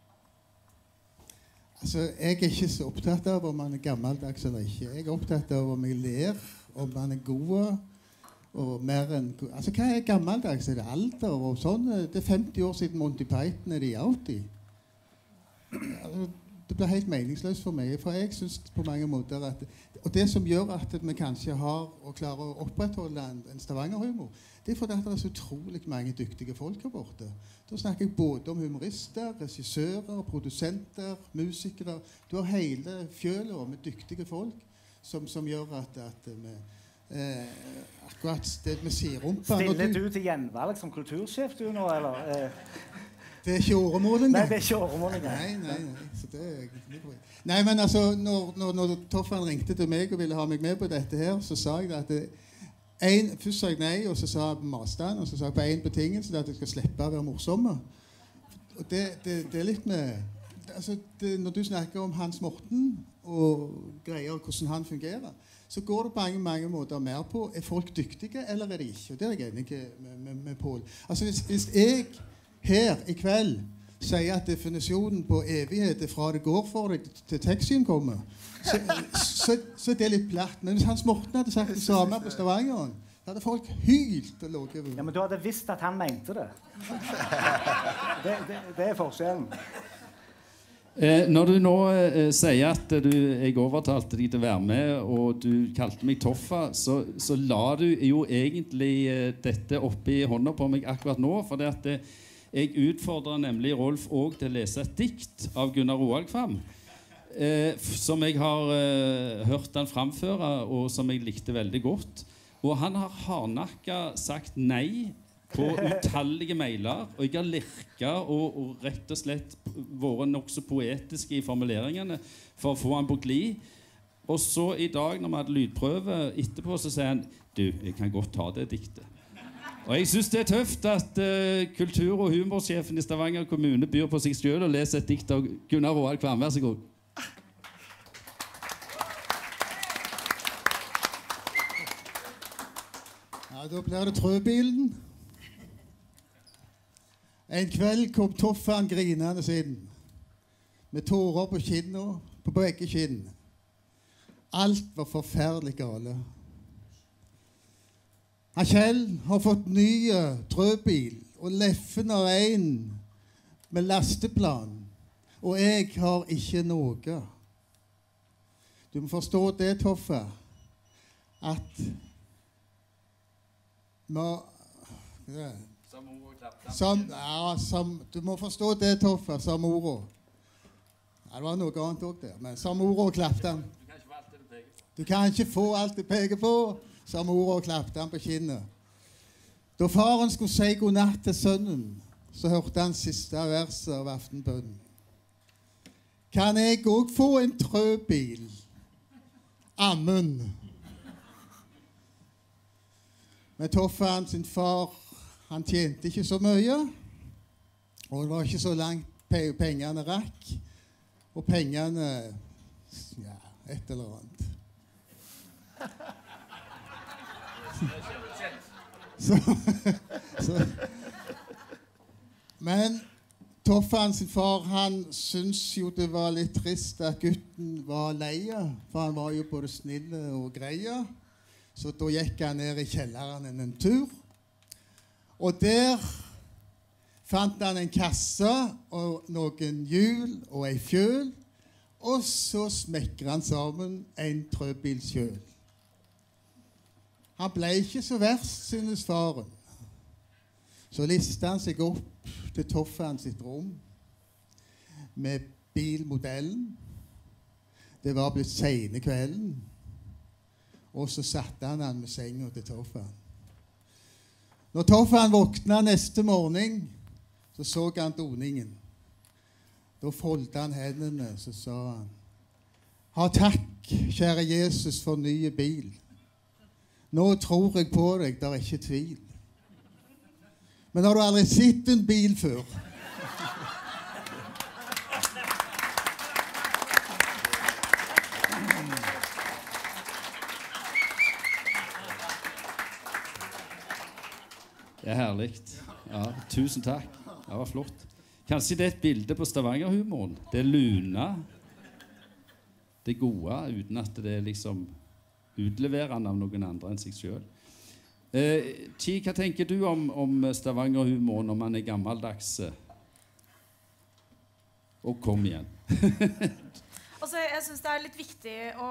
Altså, jeg er ikke så opptatt av om man er gammeldags eller ikke. Jeg er opptatt av om jeg ler, om man er god, og mer enn... Altså, hva er gammeldags? Er det alder og sånn? Det er femti år siden Monty Python er de outi. Altså, det blir helt meningsløst for meg, for jeg synes på mange måter at... Og det som gjør at vi kanskje har og klarer å opprettholde en, en Stavanger-humor, det er fordi at det er så utrolig mange dyktige folk her borte. Da snakker jeg både om humorister, regissører, produsenter, musikere. Du har hele fjøla med dyktige folk som, som gjør at, at vi, eh, akkurat det med sirumpa... Stiller du til gjenvalg som kultursjef du nå, eller? Eh? Det er ikke åremål engang. Nei, det er ikke åremål engang. Nei, nei, nei. Så det er... Nei, men altså, når, når, når Toffan ringte til meg og ville ha meg med på dette her, så sa jeg at det, en, først sa jeg nei, og så sa jeg masten, og så sa jeg på en betingelse at jeg skal slippe å være morsomme. Og det, det, det er litt med... Altså, det, når du snakker om Hans Morten og greier hvordan han fungerer, så går det på mange, mange måter mer på, er folk dyktige, eller er de ikke? Og det er jeg enig med, med, med Pål. Altså, hvis, hvis jeg her i kveld sier at definisjonen på evighet er fra det går for deg til taxien kommer, så, så, så er det litt platt. Men hvis Hans Morten hadde sagt det samme på Stavangeren, så hadde folk hylt og låget over. Ja, men du hadde visst at han mente det. Det, det, det er forskjellen. Eh, når du nå eh, sier at du, jeg overtalte deg til å være med, og du kalte meg Toffa, så, så la du jo egentlig eh, dette oppi hånda på meg akkurat nå, for det at eh, jeg utfordrer nemlig Rolf også til å lese et dikt av Gunnar Roalkvam, eh, som jeg har eh, hørt han framføre, og som jeg likte veldig godt. Og han har hardnakket sagt nei på utallige mailer, og jeg har lirket og, og rett og slett vært nok så poetiske i formuleringene for å få han på glid. Og så i dag, når vi hadde lydprøve etterpå, så sier han, du, jeg kan godt ta det diktet. Og jeg synes det er tøft at uh, kultur- og humorsjefen i Stavanger kommune byr på seg selv og leser et dikt av Gunnar Roald Kvam. Vær så god. Ja, da blir det Trøbilen. En kveld kom Toffan grinende inn, med tårer på kinnet, på begge kinn. Alt var forferdelig gale. Han Kjell har fått nye trøbil, og Leffen har en med lasteplan, og jeg har ikke noe. Du må forstå det, Toffa, at må, ja. Som, ja, som, du må forstå det, Toffa, Samoro. Ja, det var noe annet også der, men Samoro klappte han. Du kan ikke få alt du peker på. Samoro klappte han på kinnet. Da faren skulle si god natt til sønnen, så hørte han siste verset av aftenbønnen. Kan jeg også få en trøbil? Ammen. Men Toffa sin far, han tjente ikke så mye, og det var ikke så langt pe pengene rakk, og pengene, ja, et eller annet. så, så. Men Toffan sin far, han syntes jo det var litt trist at gutten var leie, for han var jo både snille og greie, så da gikk han ned i kjelleren en tur. Og der fant han en kasse og noen hjul og en fjøl, og så smekker han sammen en trøbil selv. Han ble ikke så verst, synes faren. Så listet han seg opp til Toffan sitt rom med bilmodellen. Det var blitt sene kvelden, og så satte han han med senga til Toffan. Når Toffan våkna neste morgen, så så han doningen. Da foldet han hendene, så sa han, ha takk, kjære Jesus, for nye bil. Nå tror jeg på deg, der er ikke tvil. Men har du aldri sett en bil før? Det er herlig. Ja, tusen takk. Det var flott. Kanskje det er et bilde på Stavanger-humoren. Det er luna, det gode, uten at det er liksom utleverende av noen andre enn seg selv. Eh, Ti, hva tenker du om, om Stavanger-humoren når man er gammeldags? Og kom igjen. Altså, jeg synes det er litt viktig å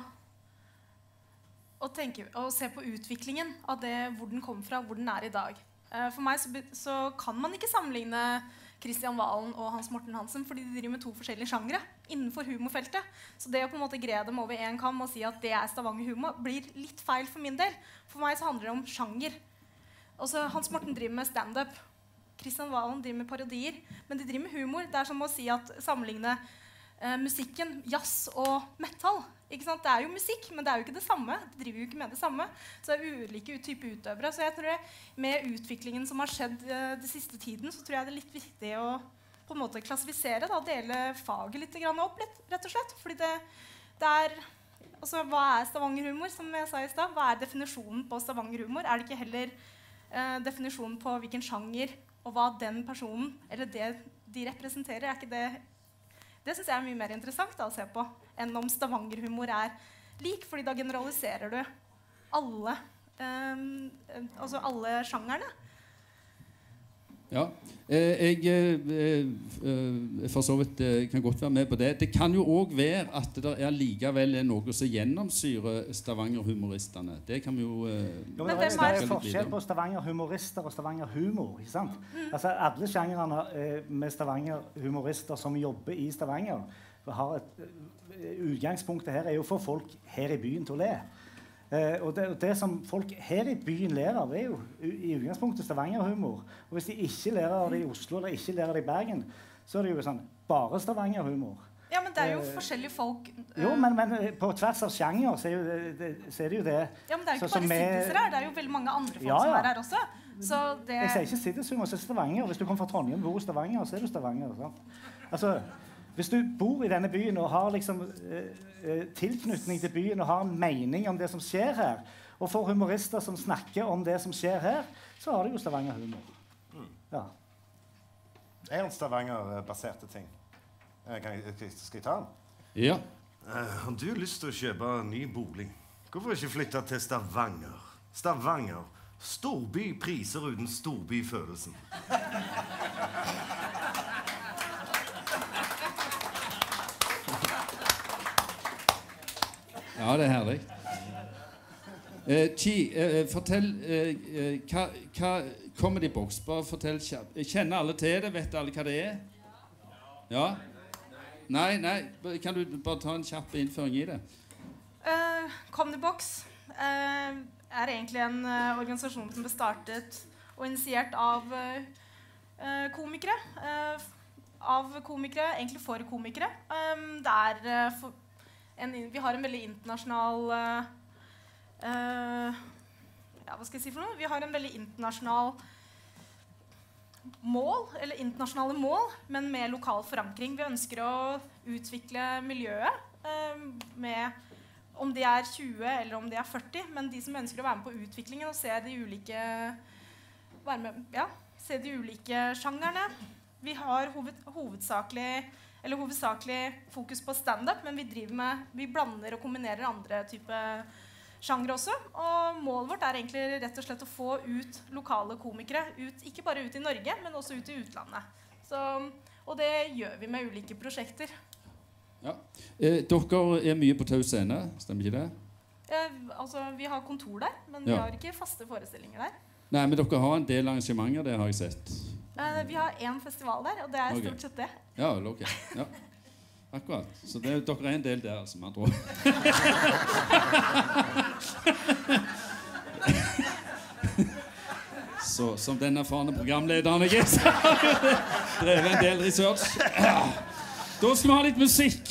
å tenke, å se på utviklingen av det, hvor den kom fra, hvor den er i dag. Uh, for meg så, så kan man ikke sammenligne Kristian Valen og Hans Morten Hansen, fordi de driver med to forskjellige sjangre innenfor humorfeltet. Så det å på en måte gre dem over en kam og si at det er Stavanger-humor, blir litt feil for min del. For meg så handler det om sjanger. Også Hans Morten driver med stand-up. Kristian Valen driver med parodier. Men de driver med humor. Det er som å si at sammenligne uh, musikken, jazz og metal. Ikke sant? Det er jo musikk, men det er jo ikke det samme. De driver jo ikke med det samme. Så det er ulike typer utøvere. Så jeg tror det, med utviklingen som har skjedd uh, den siste tiden, så tror jeg det er litt viktig å på en måte klassifisere, da, dele faget litt grann opp, litt, rett og slett. Fordi det, det er, altså, hva er Stavanger-humor, som jeg sa i sted? Hva er definisjonen på Stavanger-humor? Er det ikke heller uh, definisjonen på hvilken sjanger, og hva den personen, eller det de representerer, er ikke det... Det synes jeg er mye mer interessant da, å se på, enn om Stavanger-humor er lik, fordi da generaliserer du alle, um, altså alle sjangerne. Ja, eh, jeg eh, for så vidt eh, kan godt være med på det. Det kan jo også være at det er likevel noe som gjennomsyrer Stavanger-humoristene. Det kan vi jo... Eh, jo, det er forskjell på Stavanger-humorister og Stavanger-humor, ikke sant? Mm. Altså, alle sjangerene eh, med Stavanger-humorister som jobber i Stavanger, har et, uh, utgangspunktet her er jo for folk her i byen til å le. Eh, og, det, og det som folk her i byen lærer av, det er jo i utgangspunktet Stavanger-humor. Og hvis de ikke lærer det i Oslo eller ikke lærer det i Bergen, så er det jo sånn bare Stavanger-humor. Ja, men det er jo eh, forskjellige folk. Uh, jo, men, men på tvers av sjanger så er, jo det, det, så er det jo det. Ja, men det er jo ikke så, bare vi, siddiser her, det er jo veldig mange andre folk ja, som ja. er her også. Så det... Jeg sier ikke siddishumor, så er Stavanger. Hvis du kommer fra Trondheim og bor i Stavanger, så er du Stavanger. Sant? Altså, hvis du bor i denne byen og har liksom, eh, tilknytning til byen og har en mening om det som skjer her, og får humorister som snakker om det som skjer her, så har du jo Stavanger-humor. Mm. Ja. Er en Stavanger-baserte ting? Kan jeg, skal jeg ta den? Ja. Uh, du har lyst til å kjøpe en ny bolig. Hvorfor ikke flytte til Stavanger? Stavanger. Storby priser uten storbyfølelsen. Ja, det er herlig. Eh, Chi, eh, fortell eh, eh, hva, hva Comedy Box, bare fortell kjapt. Kjenner alle til det? Vet alle hva det er? Ja? Nei, nei. Kan du bare ta en kjapp innføring i det? Uh, Comedy Box uh, er egentlig en uh, organisasjon som ble startet og initiert av uh, komikere. Uh, av komikere, egentlig for komikere. Um, det er uh, for en, vi har en veldig internasjonal uh, uh, ja, hva skal jeg si for noe? Vi har en veldig internasjonal mål, eller internasjonale mål, men med lokal forankring. Vi ønsker å utvikle miljøet uh, med om de er tjue eller om de er førti, men de som ønsker å være med på utviklingen og se de ulike, være med, ja, se de ulike sjangerne. Vi har hoved, hovedsakelig, eller hovedsakelig fokus på stand-up, men vi, driver med, vi blander og kombinerer andre typer sjangre også. Og målet vårt er egentlig rett og slett å få ut lokale komikere, ut, ikke bare ut i Norge, men også ut i utlandet. Så, og det gjør vi med ulike prosjekter. Ja. Eh, dere er mye på Tau Scene, stemmer ikke det? Eh, altså, vi har kontor der, men vi Ja. har ikke faste forestillinger der. Nei, men dere har en del arrangementer, det har jeg sett. Eh, vi har én festival der, og det er Ok. stort sett det. Ja, vel, ok. Ja. Akkurat. Så det, dere er en del der, altså, man tror. Så som den erfarne programlederen jeg er, så har jeg drevet en del research. Da skal vi ha litt musikk.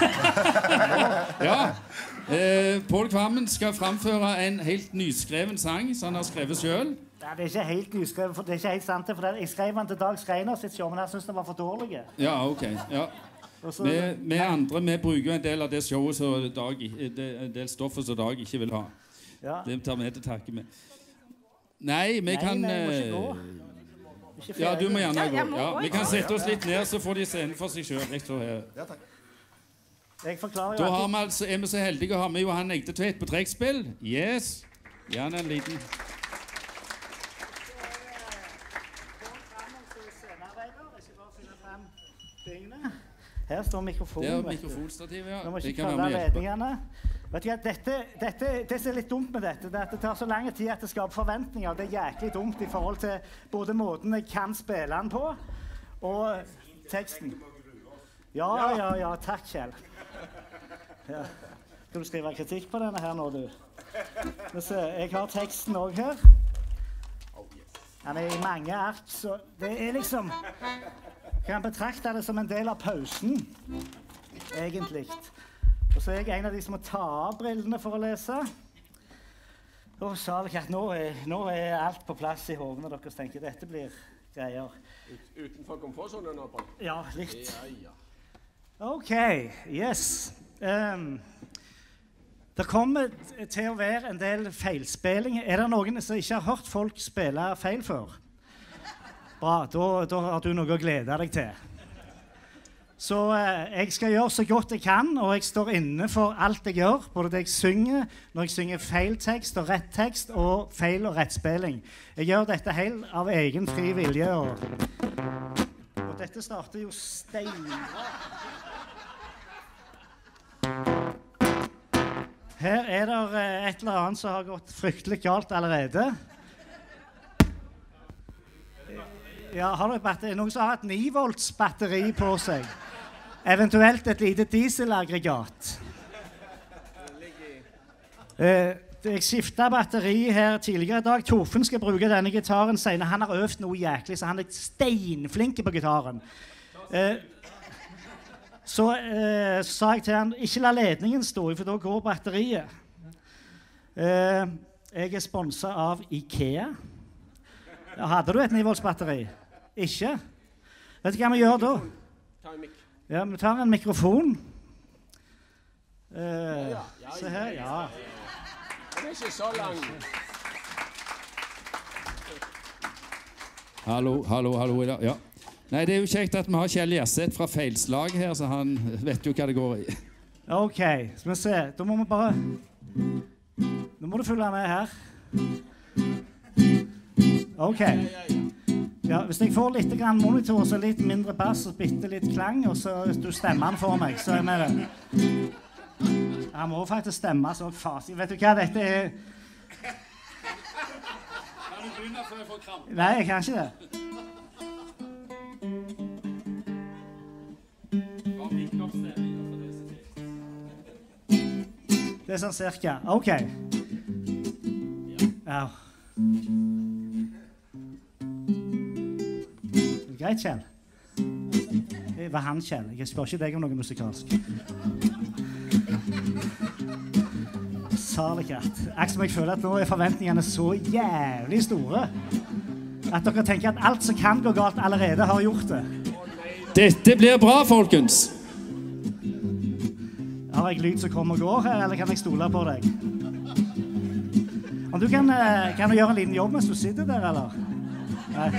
Ja. Eh, Pål Kvammen skal framføre en helt nyskreven sang som han har skrevet selv. Ja, det er ikke helt nyskrevet, for det er ikke helt sant. For det, jeg skrev den til Dag Skreiner sitt show, men jeg synes den var for dårlig. Ja, ok. Ja. Også, Vi, vi andre vi bruker en del av det showet som Dag, en del stoffet som Dag ikke vil ha. Ja. Det tar vi til takke med. Nei, vi Nei, kan nei, jeg må ikke eh, gå. Ikke Ja, du må gjerne Ja, gå. jeg må Ja, gå, vi kan ja. sette oss litt ned, så får de scenen for seg selv. Jeg står her. Ja, takk. Jeg forklarer Da jo har at vi altså, er vi så heldige å ha med Johan Egtetvedt på trekkspill. Yes. Gjerne en liten. her står mikrofonen. Det er vet du. mikrofonstativet, ja. Nå må Det ikke kan være kalle med å hjelpe. ledningene. Vet du hva, dette, dette, det som er litt dumt med dette, det er at det tar så lang tid at det skaper forventninger. Det er jæklig dumt i forhold til både måten jeg kan spille den på, og teksten. Ja, ja, ja. Takk, Kjell. Ja. Skal du skrive kritikk på denne her nå, du? Men se, jeg har teksten også her. Den er i mange ark, så det er liksom... Jeg kan betrakte det som en del av pausen, egentlig. Og så er jeg en av de som må ta av brillene for å lese. Å, salig at nå er, nå er alt på plass i hodene deres, tenker dette blir greier. Ut, utenfor komfortsonen nå, Pål? Ja, litt. Ja, ja. OK, yes. Um, det kommer til å være en del feilspillinger. Er det noen som ikke har hørt folk spille feil før? Bra, da, da har du noe å glede deg til. Så eh, jeg skal gjøre så godt jeg kan, og jeg står inne for alt jeg gjør. Både det jeg synger, når jeg synger feil tekst og rett tekst, og feil og rettspilling. Jeg gjør dette helt av egen fri vilje. Og, og dette starter jo steinbra. Her er det eh, et eller annet som har gått fryktelig galt allerede. Ja, har du et batteri? Noen som har et ni volts batteri på seg. Eventuelt et lite dieselaggregat. Eh, jeg skiftet batteri her tidligere i dag. Torfinn skal bruke denne gitaren senere. Han har øvd noe jæklig, så han er steinflink på gitaren. Eh, så eh, sa jeg til han, ikke la ledningen stå i, for da går batteriet. Eh, jeg er sponset av IKEA. Hadde du et nivoltsbatteri? Ikke? Vet du hva vi gjør da? Ja, vi tar en mikrofon. Eh, se her, ja. Det er ikke så langt. Hallo, hallo, hallo. Ja. Nei, det er jo kjekt at vi har Kjell Gjerseth fra Feilslag her, så han vet jo hva det går i. Ok, skal vi se. Da må vi bare... Nå må du følge med her. Ok. Ja, hvis jeg får litt grann monitor, så litt mindre bass og bitte litt klang, og så du stemmer den for meg, så er jeg med det. Han må faktisk stemme så fast. Vet du hva, dette er... Kan du begynne før jeg får kramp? Nei, jeg kan ikke det. Det er sånn cirka. Ok. Ja. Greit, Kjell. Det var han, Kjell. Jeg spør ikke deg om noe musikalsk. Salig katt. Akkurat som jeg føler at nå er forventningene så jævlig store at dere tenker at alt som kan gå galt allerede har gjort det. Dette blir bra, folkens! Har jeg lyd som kommer og går her, eller kan jeg stole på deg? Om du kan, kan du gjøre en liten jobb mens du sitter der, eller? Nei.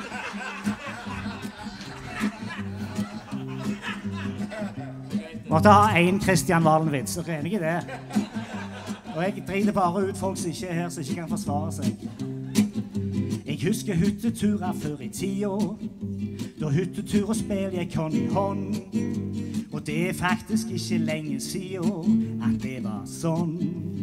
Måtte ha en Kristian Valen-vits, dere er enige i det? Og jeg driter bare ut folk som ikke er her, som ikke kan forsvare seg. Jeg husker hytteturer før i tida, da hyttetur og spill gikk hånd i hånd. Og det er faktisk ikke lenge siden at det var sånn.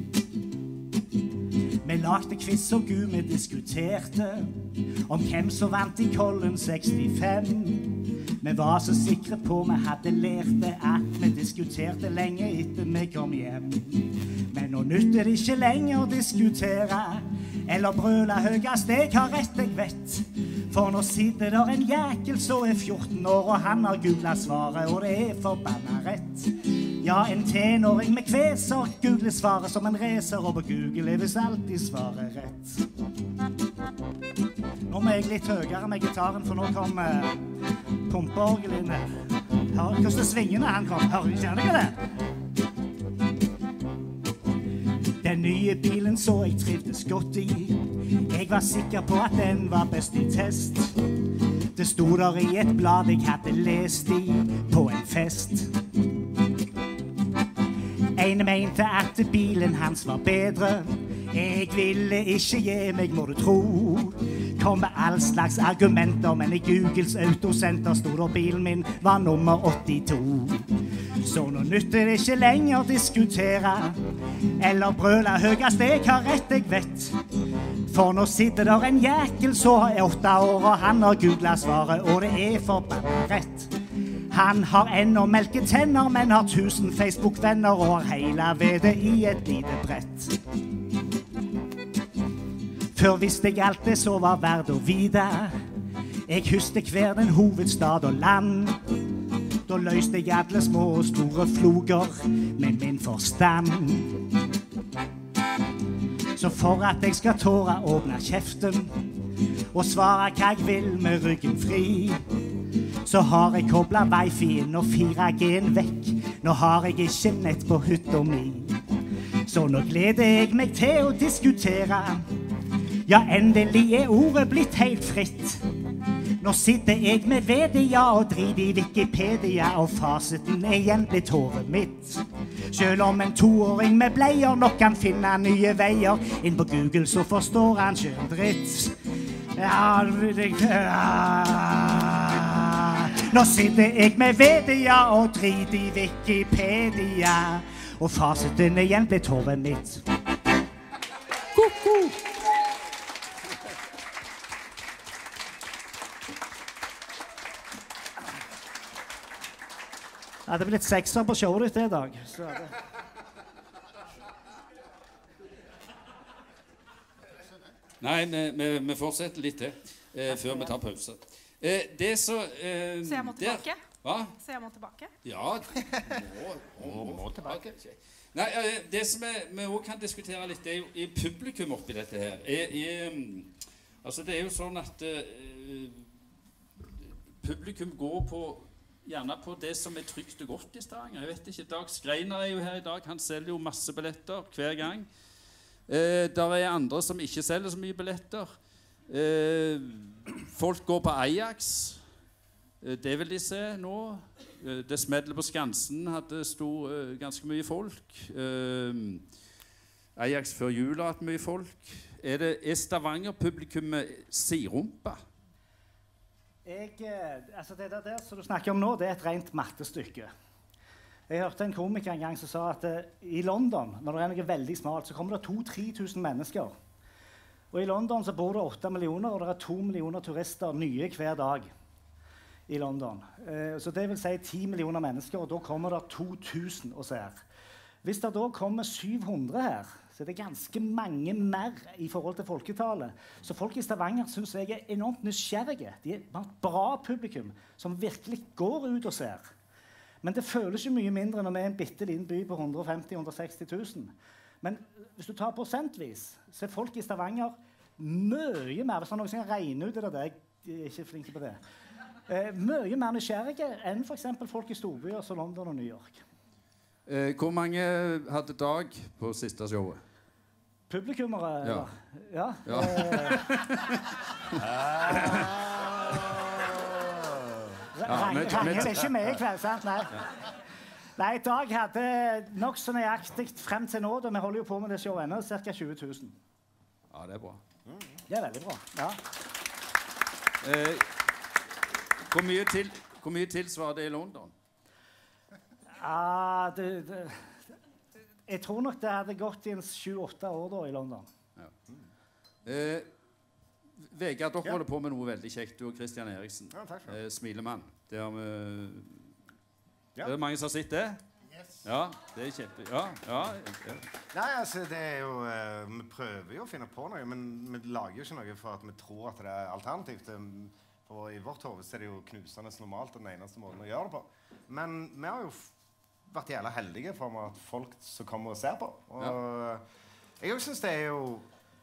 Vi lagde quiz og gud, vi diskuterte om hvem som vant i Kollen sekstifem. Vi var så sikre på vi hadde lært det at vi diskuterte lenge etter vi kom hjem. Men nå nytter det ikke lenger å diskutere eller brøle høyest, jeg har rett jeg vet. For nå sitter der en jækel som er fjorten år, og han har googlet svaret, og det er forbanna rett. Ja, en tenåring med kveser googler svaret som en racer, og på Google er hvis alltid svaret rett. Nå må jeg litt høyere med gitaren, for nå kommer pumpeorgel inn her. Hør hvordan det svingende han kom. Hører du ikke det? Den nye bilen så jeg trivdes godt i. Jeg var sikker på at den var best i test. Det stod der i et blad jeg hadde lest i på en fest. En mente at bilen hans var bedre. Jeg ville ikke gi meg, må du tro. Kom med all slags argumenter, men i Googles autosenter stod der bilen min var nummer åttito. Så nå nytter det ikke lenger diskutere eller brøle høyest, jeg har rett jeg vet. For nå sitter der en jækel som er åtte år, og han har googlet svaret, og det er forbannet rett. Han har ennå melketenner, men har tusen Facebook-venner og har hele vedet i et lite brett. Før visste jeg alt det så var verdt å vite. Jeg husker hver den hovedstad og land. Da løste jeg alle små og store floger med min forstand. Så for at jeg skal tåre åpne kjeften og svare hva jeg vil med ryggen fri, så har jeg koblet wifi-en og fire G-en vekk. Nå har jeg ikke nett på hytta mi. Så nå gleder jeg meg til å diskutere. Ja, endelig er ordet blitt helt fritt. Nå sitter jeg med V D A og driver i Wikipedia, og fasiten er igjen blitt hodet mitt. Selv om en toåring med bleier nok kan finne nye veier, inn på Google så forstår han selv dritt. Ja, ja. Nå sitter jeg med V D A og driver i Wikipedia, og fasiten er igjen blitt hodet mitt. Ko-ko! Ja, det er blitt sekser på showet ditt i dag. Så det... Nei, vi, vi, vi fortsetter litt til eh, før vi tar pause. Eh, det så eh, Så jeg må tilbake? Der, hva? Så jeg må tilbake? Ja, må, må, må tilbake. Nei, eh, det som vi, vi også kan diskutere litt, det er jo i publikum oppi dette her. Er, er, altså, det er jo sånn at eh, publikum går på gjerne på det som er trygt og godt i Stavanger. Jeg vet ikke, Dag Skreiner er jo her i dag. Han selger jo masse billetter hver gang. Eh, der er andre som ikke selger så mye billetter. Eh, folk går på Ajax. Eh, det vil de se nå. Eh, det smeddlet på Skansen hadde stor, eh, ganske mye folk. Eh, Ajax før jul har hatt mye folk. Er, det, er Stavanger-publikummet siderumpa? Jeg, altså det der, der som du snakker om nå, det er et rent mattestykke. Jeg hørte en komiker en gang som sa at uh, i London, når det er noe veldig smalt, så kommer det to til tre tusen mennesker. Og i London så bor det åtte millioner, og det er to millioner turister nye hver dag i London. Uh, så det vil si ti millioner mennesker, og da kommer det to tusen og ser. Hvis det da kommer syv hundre her, så er det ganske mange mer i forhold til folketallet. Så folk i Stavanger synes jeg er enormt nysgjerrige. De er et bra publikum som virkelig går ut og ser. Men det føles jo mye mindre når vi er en bitte liten by på hundre femti til hundre seksti tusen. Men hvis du tar prosentvis, så er folk i Stavanger mye mer, hvis det er noen som kan regne ut det der, jeg er ikke flink på det, eh, mye mer nysgjerrige enn for eksempel folk i storbyer som London og New York. Eh, hvor mange hadde Dag på siste showet? Publikummere? Ja. Ja. Ja. Ranger er ikke med i kveld, sant? Nei. Nei, Dag hadde nok så nøyaktig frem til nå, da vi holder jo på med det showet ennå, ca. tjue tusen. Ja, det er bra. Det er veldig bra, ja. Eh, hvor, mye til, hvor mye tilsvarer det i London? Ah, det, det, jeg tror nok det hadde gått i en sju-åtte år da i London. Ja. Eh, Vegard, dere Ja. holder på med noe veldig kjekt, du og Christian Eriksen. Ja, takk for det. Eh, Smilemann. Det har vi... Ja. Er det mange som har sett det? Yes. Ja, det er kjempe... Ja, ja, ja. Nei, altså, det er jo eh, vi prøver jo å finne på noe, men vi lager jo ikke noe for at vi tror at det er alternativt. Um, For i vårt hoved så er det jo knusende normalt den eneste måten å gjøre det på. Men vi har jo f vært jævla heldige for at folk som kommer og ser på. Og Ja. jeg også synes det er jo...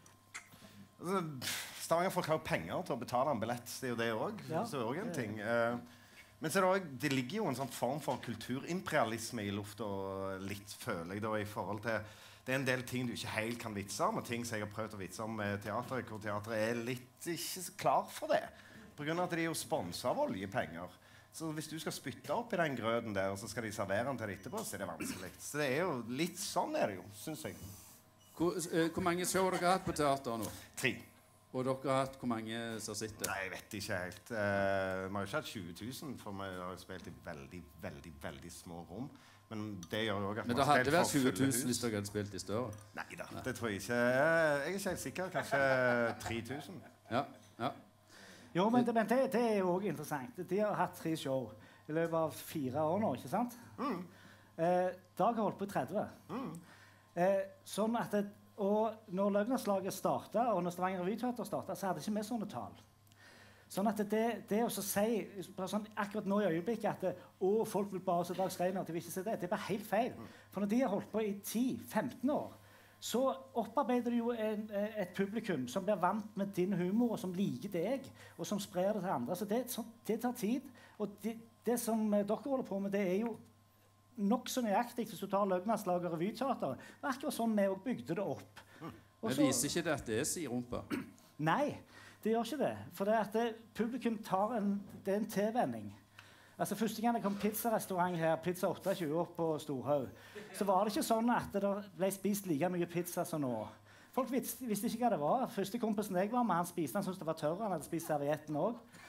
Altså, Stavanger-folk har jo penger til å betale en billett, det er jo det også. Ja. Så er det også en ting. Uh, men så er det, også, det ligger jo en sånn form for kulturimperialisme i lufta litt, føler jeg da, i forhold til... Det er en del ting du ikke helt kan vitse om, og ting som jeg har prøvd å vitse om med teater, hvor teateret er litt ikke så klar for det. På grunn av at de er jo sponset av oljepenger. Så hvis du skal spytte opp i den grøden der, og så skal de servere den til det etterpå, så er det vanskelig. Så det er jo litt sånn er det jo, synes jeg. Hvor, eh, hvor mange show har dere hatt på teater nå? Tre. Og dere har hatt hvor mange som sitter? Nei, jeg vet ikke helt. Uh, vi har jo ikke hatt tjue tusen, for vi har jo spilt i veldig, veldig, veldig små rom. Men det gjør jo også at Men vi det har hadde spilt vært for tjue fulle tusen hvis hus. dere hadde spilt i større? Neida, det tror jeg ikke. Jeg er ikke helt sikker. Kanskje tre tusen. Ja, ja. Jo, men, det, men det, det er jo også interessant. De har hatt tre show i løpet av fire år nå, ikke sant? Mm. Eh, Dag har holdt på i tretti. Mm. Eh, sånn at det, og når Løgnerslaget startet, og når Stavanger Revyteater startet, så hadde ikke vi sånne tall. Sånn at det, det å så si bare sånn, akkurat nå i øyeblikket at det, å, folk vil bare se Dag Skreiner, de vil ikke se det, det er bare helt feil. For når de har holdt på i ti til femten år, så opparbeider du jo en, et publikum som blir vant med din humor, og som liker deg, og som sprer det til andre. Så det, så, det tar tid. Og det, det som dere holder på med, det er jo nok så nøyaktig hvis du tar Løgnerslaget og Revyteater. Det er akkurat sånn vi også bygde det opp. Men viser ikke det at det er siderumpa? Nei, det gjør ikke det. For det er at det, publikum tar en, det er en tilvenning. Altså, første gang det kom pizzarestaurant her, Pizza tjueåtte opp på Storhaug, så var det ikke sånn at det ble spist like mye pizza som nå. Folk visste, visste ikke hva det var. Første kompisen jeg var med, han spiste, han syntes det var tørre, han hadde spist servietten også.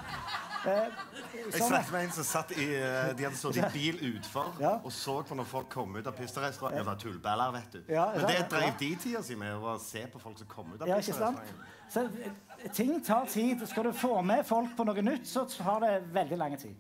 Eh, Jeg sånn, snakket med en som satt i, uh, de hadde stått i bil utfor, ja. Og så på når folk kom ut av pizzarestauranten. Det var tullballer, vet du. Ja, Men det ja, drev ja. de tida si med, å se på folk som kom ut av ja, ikke sant? pizzarestauranten. Så eh, ting tar tid. Skal du få med folk på noe nytt, så tar det veldig lang tid.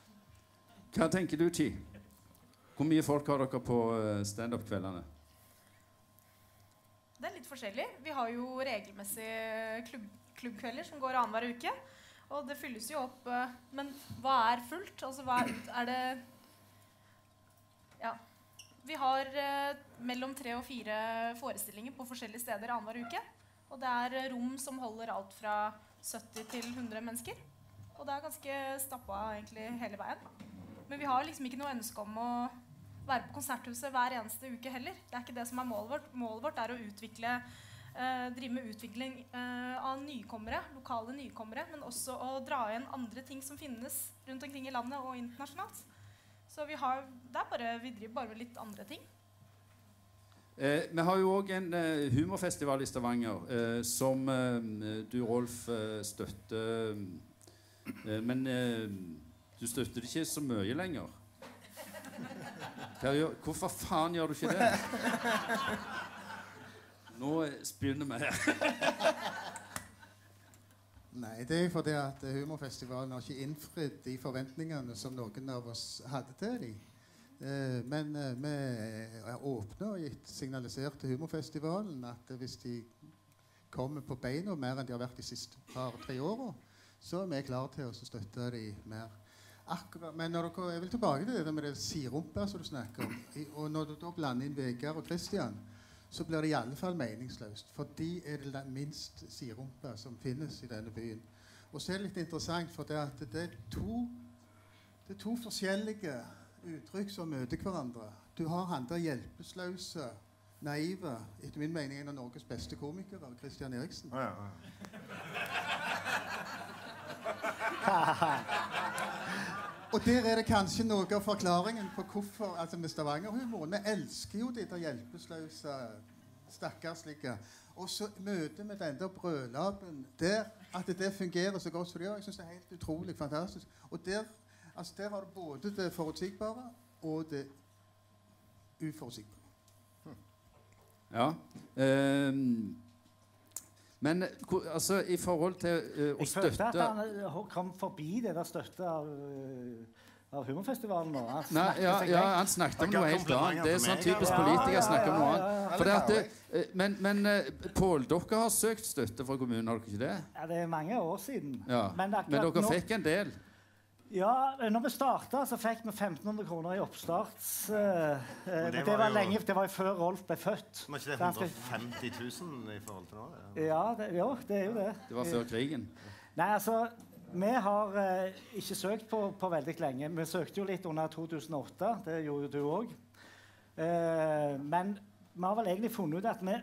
Hva tenker du, Ti? Hvor mye folk har dere på uh, stand-up-kveldene? det er litt forskjellig. Vi har jo regelmessige klubb, klubbkvelder som går annenhver uke. Og det fylles jo opp. Uh, men hva er fullt? Altså, hva er, er det Ja. Vi har uh, mellom tre og fire forestillinger på forskjellige steder annenhver uke. Og det er uh, rom som holder alt fra sytti til hundre mennesker. Og det er ganske stappa egentlig hele veien. Men vi har liksom ikke noe ønske om å være på konserthuset hver eneste uke heller. Det er ikke det som er målet vårt. Målet vårt er å utvikle, uh, drive med utvikling uh, av nykommere, lokale nykommere, men også å dra igjen andre ting som finnes rundt omkring i landet og internasjonalt. Så vi, har, det er bare, vi driver bare med litt andre ting. Eh, vi har jo også en eh, humorfestival i Stavanger eh, som eh, du, Rolf, eh, støtter. Eh, men eh, du støtter det ikke så mye lenger. Gjør, hvorfor faen gjør du ikke det? Nå begynner vi her. Nei, det er fordi at humorfestivalen har ikke innfridd de forventningene som noen av oss hadde til dem. Eh, men eh, vi er åpne og gitt signalisert til humorfestivalen at eh, hvis de kommer på beina mer enn de har vært de siste par-tre årene, så er vi klare til å støtte dem mer. Akkurat, men når dere, jeg vil tilbake til det med det sirumpa som du snakker om. I, og når du da blander inn Vegard og Christian, så blir det i alle fall meningsløst. For de er det minst sirumpa som finnes i denne byen. Og så er det litt interessant, for det, at det, er, to, det er to forskjellige uttrykk som møter hverandre. Du har han der hjelpeløse, naive, etter min mening en av Norges beste komikere, Christian Eriksen. Ja, ja. Og der er det kanskje noe av forklaringen på hvorfor, altså med Stavanger-humoren. Vi elsker jo det der hjelpeløse, stakkarslige. Og så møter vi den der brødlaben der, at det fungerer så godt som det gjør. Jeg synes det er helt utrolig fantastisk. Og der, altså der har du både det forutsigbare og det uforutsigbare. Hmm. Ja. Um, men altså, i forhold til uh, å støtte... Jeg følte at han kom forbi det der støtte av, uh, av humorfestivalen nå. Han Nei, ja, ja, han snakket om noe helt annet. Det er sånn typisk politikere snakker om noe annet. For det at det, uh, men men uh, Pål, dere har søkt støtte fra kommunen, har dere ikke det? Ja, det er mange år siden. Ja. Men, men dere nå... fikk en del? Ja, når vi startet så fikk vi femten hundre kroner i oppstarts. Uh, uh, det, det var, var jo... lenge, det var jo før Rolf ble født. Var ikke det hundre og femti tusen i forhold til nå? Ja, ja det, jo, det er jo det. Det var før krigen? Nei, altså, vi har uh, ikke søkt på, på veldig lenge. Vi søkte jo litt under to tusen og åtte, det gjorde du også. Uh, men vi har vel egentlig funnet ut at vi...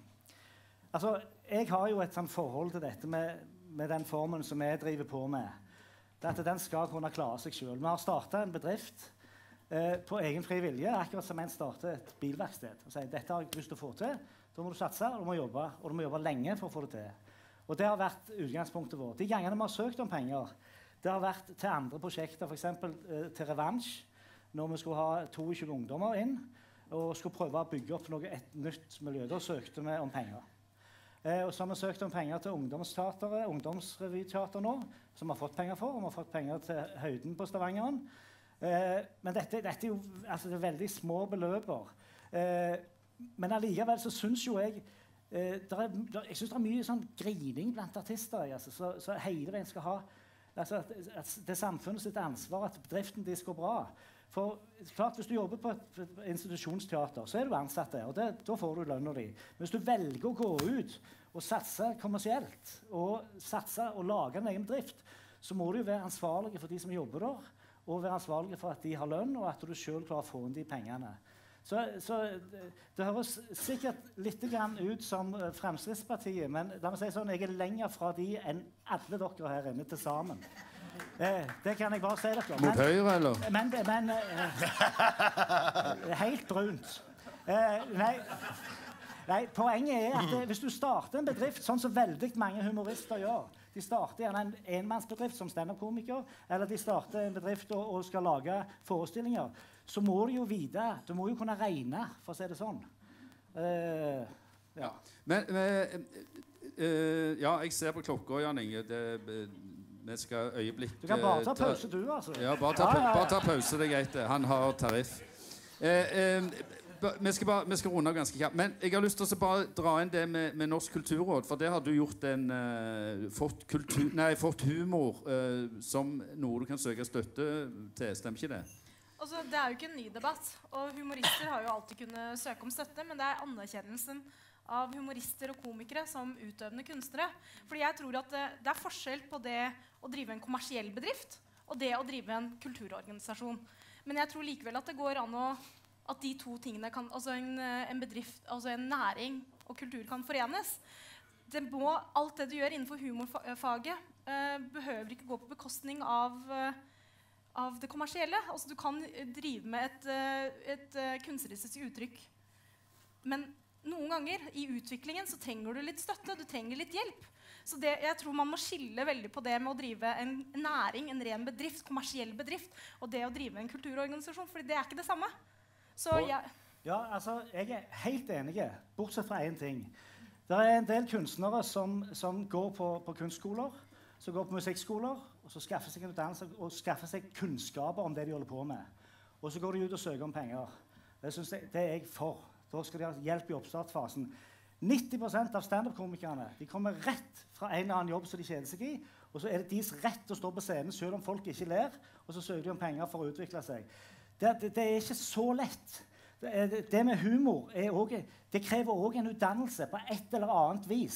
altså, jeg har jo et sånt forhold til dette med, med den formen som vi driver på med. Det at den skal kunne klare seg selv. Vi har startet en bedrift eh, på egen fri vilje, akkurat som en starter et bilverksted. Og sier, dette har jeg lyst til å få til, da må du satse, og du må jobbe, og du må jobbe lenge for å få det til. Og det har vært utgangspunktet vårt. De gangene vi har søkt om penger, det har vært til andre prosjekter, for eksempel eh, til Revansj, når vi skulle ha tjueto ungdommer inn, og skulle prøve å bygge opp noe, et nytt miljø. Da søkte vi om penger. Eh, og så har vi søkt om penger til ungdomsteateret, ungdomsrevyteater nå, som vi har fått penger for, og vi har fått penger til Høyden på Stavangeren. Eh, men dette, dette er jo altså, det er veldig små beløper. Eh, men allikevel så synes jo jeg, eh, der er, der, jeg synes det er mye sånn grining blant artister, altså, så, så hele veien skal ha, altså, at, at det er samfunnet sitt ansvar at bedriften de skal bra. For klart, hvis du jobber på et institusjonsteater, så er du ansatt der, og det, da får du lønn av dem. Men hvis du velger å gå ut og satse kommersielt, og satse og lage en egen bedrift, så må du jo være ansvarlig for de som jobber der, og være ansvarlig for at de har lønn, og at du selv klarer å få inn de pengene. Så, så det høres sikkert litt grann ut som Fremskrittspartiet, men la meg si sånn, jeg er lenger fra de enn alle dere her inne til sammen. Eh, det kan jeg bare si dere. Mot men, høyre, eller? Men, men eh, helt brunt. Eh, nei, nei, poenget er at eh, hvis du starter en bedrift, sånn som veldig mange humorister gjør, de starter gjerne en enmannsbedrift som stand-up-komiker, eller de starter en bedrift og, og skal lage forestillinger, så må du jo vite, du må jo kunne regne, for å si det sånn. Eh, ja. Men, men uh, ja, jeg ser på klokka, Jan Inge. Det, vi skal øyeblikk... Du kan bare ta pause, du, altså. Ja, bare ta, ja, ja, ja. Bare ta pause, det er greit. Han har tariff. Eh, eh, vi, skal bare, vi skal runde av ganske kjapt. Men jeg har lyst til å bare dra inn det med, med Norsk kulturråd. For det har du gjort en uh, fått, kultur, nei, fått humor uh, som noe du kan søke støtte til. Stemmer ikke det? Altså, det er jo ikke en ny debatt. Og humorister har jo alltid kunnet søke om støtte. Men det er anerkjennelsen av humorister og komikere som utøvende kunstnere. Fordi jeg tror at det, det er forskjell på det å drive en kommersiell bedrift og det å drive en kulturorganisasjon. Men jeg tror likevel at det går an å at de to tingene kan, altså en, en bedrift, altså en næring og kultur kan forenes. Det må, alt det du gjør innenfor humorfaget eh, behøver ikke gå på bekostning av, eh, av det kommersielle. Altså, du kan drive med et, eh, et uh, kunstnerisk uttrykk. Men noen ganger i utviklingen så trenger du litt støtte, du trenger litt hjelp. Så det, jeg tror man må skille veldig på det med å drive en næring, en ren bedrift, kommersiell bedrift, og det å drive en kulturorganisasjon, for det er ikke det samme. Så jeg... Ja, altså, jeg er helt enig, bortsett fra en ting. Det er en del kunstnere som, som går på, på kunstskoler, som går på musikkskoler, og så skaffer seg en utdannelse og skaffer seg kunnskaper om det de holder på med. Og så går de ut og søker om penger. Det, synes jeg, det er jeg for. Da skal de ha hjelp i oppstartfasen. nitti prosent av stand-up-komikerne de kommer rett fra en eller annen jobb som de kjeder seg i, og så er det deres rett å stå på scenen selv om folk ikke ler, og så søker de om penger for å utvikle seg. Det, det, det er ikke så lett. Det, det, det med humor er også, det krever også en utdannelse på et eller annet vis.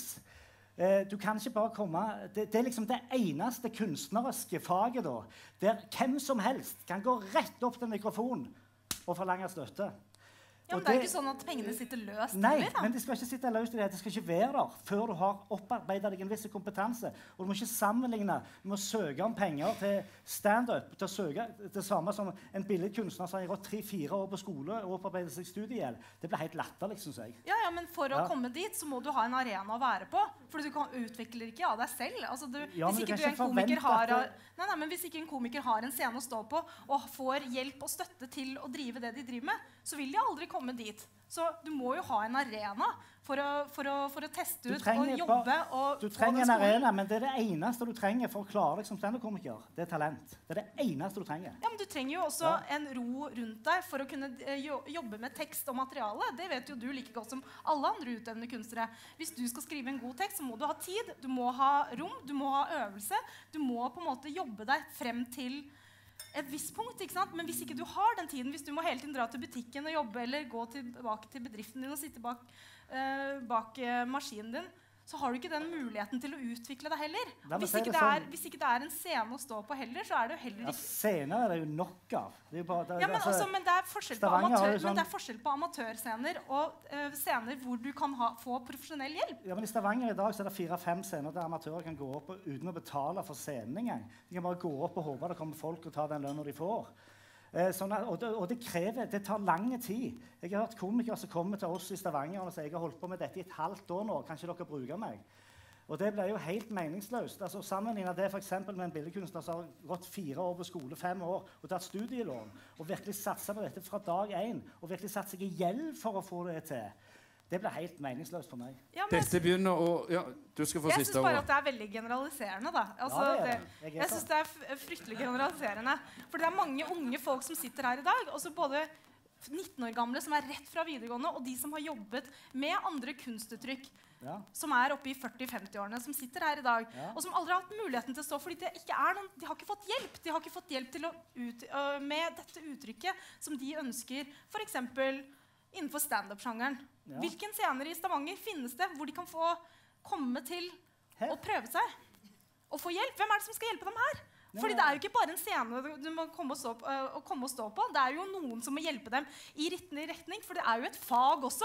Eh, du kan ikke bare komme... Det, det er liksom det eneste kunstneriske faget da, der hvem som helst kan gå rett opp til mikrofonen og forlange støtte. Ja, men det er jo ikke sånn at pengene sitter løst. Nei, eller, men de skal ikke sitte løst i det. De skal ikke være der før du har opparbeidet deg en viss kompetanse. Og du må ikke sammenligne med å søke om penger til stand-up, til å søke det samme som en billedkunstner som har gått tre-fire år på skole og opparbeidet seg studiegjeld. Det blir helt latterlig, synes jeg. Ja, ja, men for å Ja. komme dit så må du ha en arena å være på. For du kan utvikle ikke av deg selv. Altså, du, Ja, men hvis, du ikke kan du ikke en komiker forvente har, at det- nei, nei, men hvis ikke en komiker har en scene å stå på og får hjelp og støtte til å drive det de driver med, så vil de aldri komme dit. Så du må jo ha en arena for å, for å, for å teste Du ut og trenger jobbe. bare- Og Du få trenger den en skolen. arena, men det er det eneste du trenger for å klare deg som stand-up-komiker. Det er talent. Det er det eneste du trenger. Ja, men Du trenger jo også Ja. en ro rundt deg for å kunne eh, jo- jobbe med tekst og materiale. Det vet jo du like godt som alle andre utøvende kunstnere. Hvis du skal skrive en god tekst, så må du ha tid, du må ha rom, du må ha øvelse. Du må på en måte jobbe deg frem til et visst punkt, ikke sant? Men hvis ikke du har den tiden, hvis du må hele tiden dra til butikken og jobbe, eller gå tilbake til bedriften din og sitte bak, eh, bak eh, maskinen din, så har du ikke den muligheten til å utvikle deg heller. La Og meg hvis si ikke, det det er, sånn. hvis ikke det er en scene å stå på heller, så er det jo heller Ja, ikke... scener er det jo nok av. Det er jo bare, det, Ja, men, altså, også, men, det er forskjell på Stavanger har amatør, jo sånn- men det er forskjell på amatørscener og eh, scener hvor du kan ha, få profesjonell hjelp. Ja, men I Stavanger i dag så er det fire-fem scener der amatører kan gå opp og, uten å betale for scenen engang. De kan bare gå opp og håpe det kommer folk og ta den lønnen de får. Eh, sånn at, og, det, og det krever, det tar lang tid. Jeg har hørt komikere som kommer til oss i Stavanger og sier jeg har holdt på med dette i et halvt år nå, kan ikke dere bruke meg? Og det ble jo helt meningsløst. Altså, sammenlignet det for eksempel med en billedkunstner som har gått fire år på skole, fem år, og tatt studielån, og virkelig satset på dette fra dag én, og virkelig satt seg i gjeld for å få det til. Det ble helt meningsløst for meg. Ja, men Dette begynner å... Ja, du skal få jeg siste syns bare ordet. at det er veldig generaliserende. da. Altså, Ja, det er det, det. Jeg er jeg så- syns det er f fryktelig generaliserende. For det er mange unge folk som sitter her i dag. Også både nitten år gamle som er rett fra videregående, og de som har jobbet med andre kunstuttrykk. Ja. Som er oppe i førti-femti-årene, som sitter her i dag. Ja. Og som aldri har hatt muligheten til å stå, fordi det ikke er noen, de har ikke fått hjelp. De har ikke fått hjelp til å ut, øh, med dette uttrykket som de ønsker, for eksempel innenfor stand-up-sjangeren. Ja. Hvilken scener i Stavanger finnes det hvor de kan få komme til å prøve seg? Og få hjelp? Hvem er det som skal hjelpe dem her? Fordi det er jo ikke bare en scene du- du må komme og, stå på, øh, å komme og stå på. Det er jo noen som må hjelpe dem i riktig retning, for det er jo et fag også.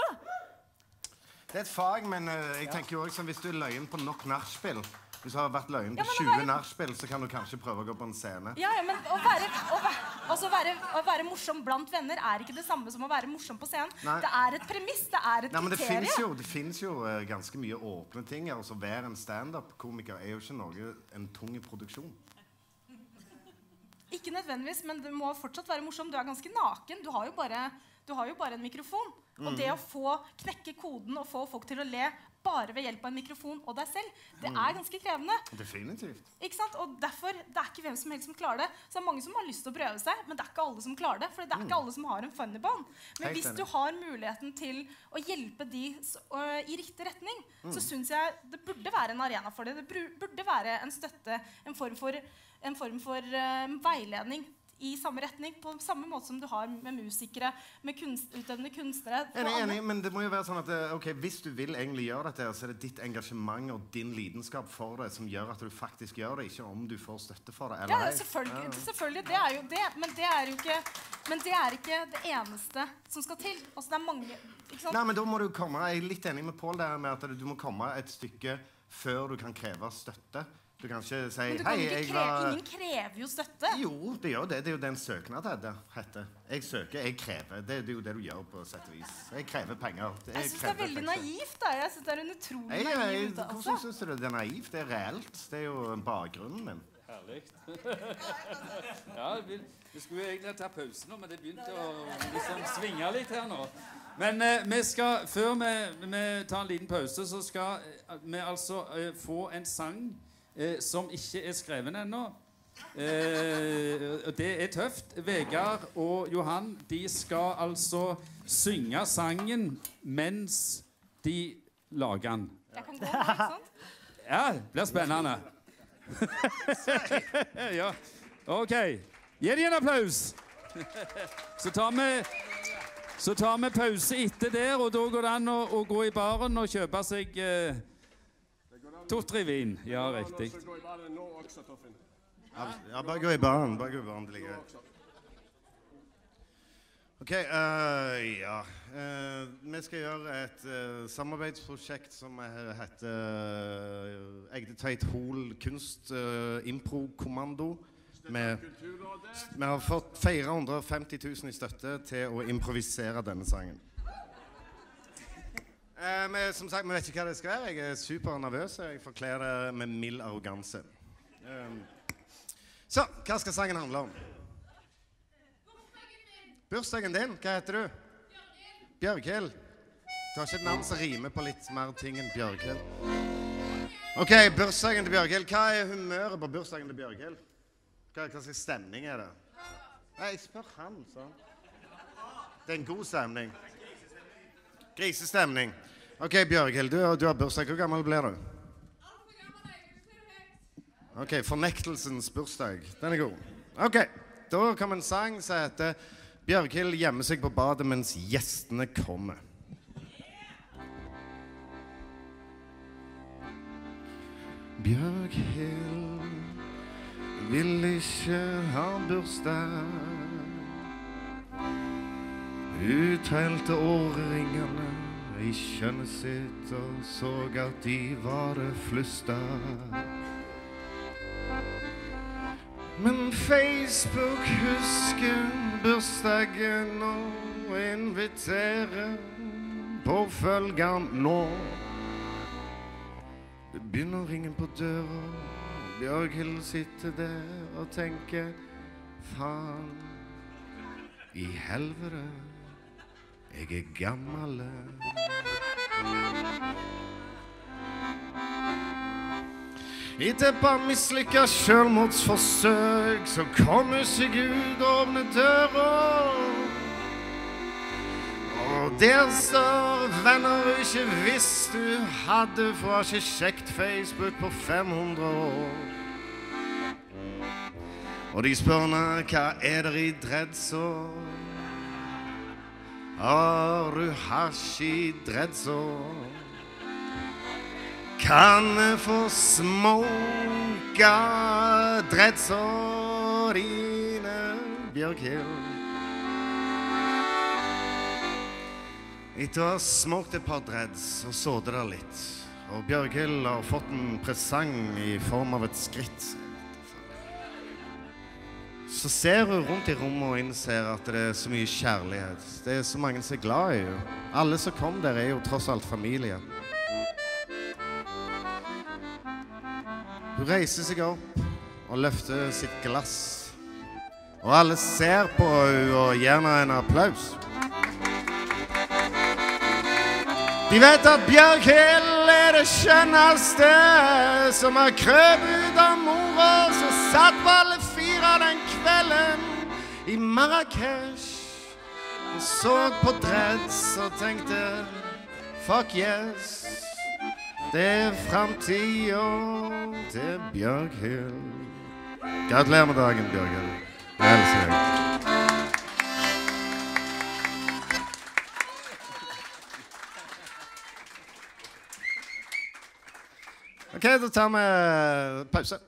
Det er et fag, men uh, jeg tenker jo også hvis du er løyen på nok nachspiel, hvis du har vært løyen Ja, på men å tjue være- nachspiel, så kan du kanskje prøve å gå på en scene. Ja, ja, men å være, å, væ- altså være, å være morsom blant venner er ikke det samme som å være morsom på scenen. Nei. Det er et premiss, det er et Nei, men det kriterium. finnes jo, det finnes jo uh, ganske mye åpne ting her. Altså, være en stand-up-komiker er jo ikke noe, en tung produksjon. Ikke nødvendigvis, men du må fortsatt være morsom. Du er ganske naken. Du har jo bare, du har jo bare en mikrofon. Og Mm. det å få knekke koden og få folk til å le bare ved hjelp av en mikrofon og deg selv, det Mm. er ganske krevende. Definitivt. Ikke sant? Og derfor, det er ikke hvem som helst som klarer det. Så det er mange som har lyst til å prøve seg, men det er ikke alle som klarer det, for det er ikke alle som har en funny bone. Men Helt hvis enig. du har muligheten til å hjelpe de s- øh, i riktig retning, Mm. så synes jeg det burde være en arena for det. Det bru- burde være en støtte, en form for, en form for øh, veiledning i samme retning, på samme måte som du har med musikere, med kunst, utøvende kunstnere. for Enig, alle. enig, men det må jo være sånn at eh, ok, hvis du vil egentlig gjøre dette, her, så er det ditt engasjement og din lidenskap for det som gjør at du faktisk gjør det, ikke om du får støtte for det, eller Ja, ei. selvfølgelig, Ja. selvfølgelig. Det er jo det, men det er jo ikke, men det er ikke det eneste som skal til. Altså, det er mange, ikke sant? Nei, men da må du komme, jeg er litt enig med Paul der med at du må komme et stykke før du kan kreve støtte. Du kan ikke si, Men du hei, kan ikke jeg kreve, var... ingen krever jo støtte. Jo, det gjør det. Det er jo den søknad det heter. Jeg søker, jeg krever. Det er jo det du gjør på sett og vis. Jeg krever penger. Jeg synes det er krever veldig penger. naivt, da. Jeg synes det er en utrolig Jeg, naiv jeg, utdannelse. hvordan synes du det er naivt? Det er reelt. Det er jo bakgrunnen min. Herlig. Ja, vi, vi skulle jo egentlig ta pause nå, men det begynte å liksom svinge litt her nå. Men eh, vi skal, før vi, vi tar en liten pause, så skal eh, vi altså eh, få en sang eh, som ikke er skreven ennå. Eh, og det er tøft. Vegard og Johan, de skal altså synge sangen mens de lager den. Jeg kan gå nå, ikke sant? Ja, det blir spennende. Ja, ok. Gi dem en applaus. Så tar vi, så tar vi pause etter der, og da går det an å, å gå i baren og kjøpe seg eh, to-tre vin. Ja, riktig. Ja, bare gå i baren. Bare gå i baren, det ligger greit. Ok, eh, ja. Eh, vi skal gjøre et eh, samarbeidsprosjekt som eh, heter uh, Egde Tveit Hol Kunst uh, Impro-kommando. Vi, vi har fått fire hundre og femti tusen i støtte til å improvisere denne sangen. Eh, men som sagt, vi vet ikke hva det skal være. Jeg er super nervøs. Jeg forkler det med mild arroganse. Um, så, hva skal sangen handle om? Bursdagen din, hva heter du? Bjørghild. Du har ikke et navn som rimer på litt mer ting enn Bjørghild. Ok, bursdagen til Bjørghild. Hva er humøret på bursdagen til Bjørghild? Hva, hva slags stemning er det? Nei, jeg spør han, sånn. Det er en god stemning. Grisestemning. Ok, Bjørghild, du, du har bursdag. Hvor gammel blir du? Ok, fornektelsens bursdag. Den er god. Ok, da kommer en sang som heter Bjørghild gjemmer seg på badet mens gjestene kommer. Bjørghild vil ikke ha bursdag. Hun telte årringene i kjønnet sitt og så at de var det fleste. Men Facebook husker bursdagen og inviterer på følgen nå. Det begynner å ringe på døra, Bjørghild sitter der og tenker, faen i helvete, jeg er gammel. Etter et par mislykket selvmordsforsøk, så kom hun seg ut og åpnet døra. Og der står venner hun ikke visste hun hadde, for har ikke sjekket Facebook på fem hundre år. Og de spør henne, hva er det i dreadsår? Har du hasj i dreadsår? Kan vi få smoka dreadsår dine, Bjørghild? Etter å ha smokt et par dreads, så sådde det litt. Og Bjørghild har fått en presang i form av et skritt. Så ser hun rundt i rommet og innser at det er så mye kjærlighet. Det er så mange som er glad i henne. Alle som kom der er jo tross alt familie. Hun reiser seg opp og løfter sitt glass. Og alle ser på henne og gir henne en applaus. De vet at Bjørghild er er det skjønneste som har krøp ut av mora, så satt vi alle fire den kvelden i Marrakesh og så på Dreads og tenkte fuck yes, det er fremtiden til Bjørghild. Gratulerer med dagen, Bjørghild. Vel seg. Ok, da tar vi pause.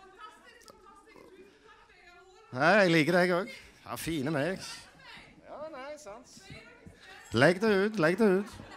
Nei, jeg liker deg også. Ja, fine meg. Ja, nei, sant. Legg det ut, legg det ut.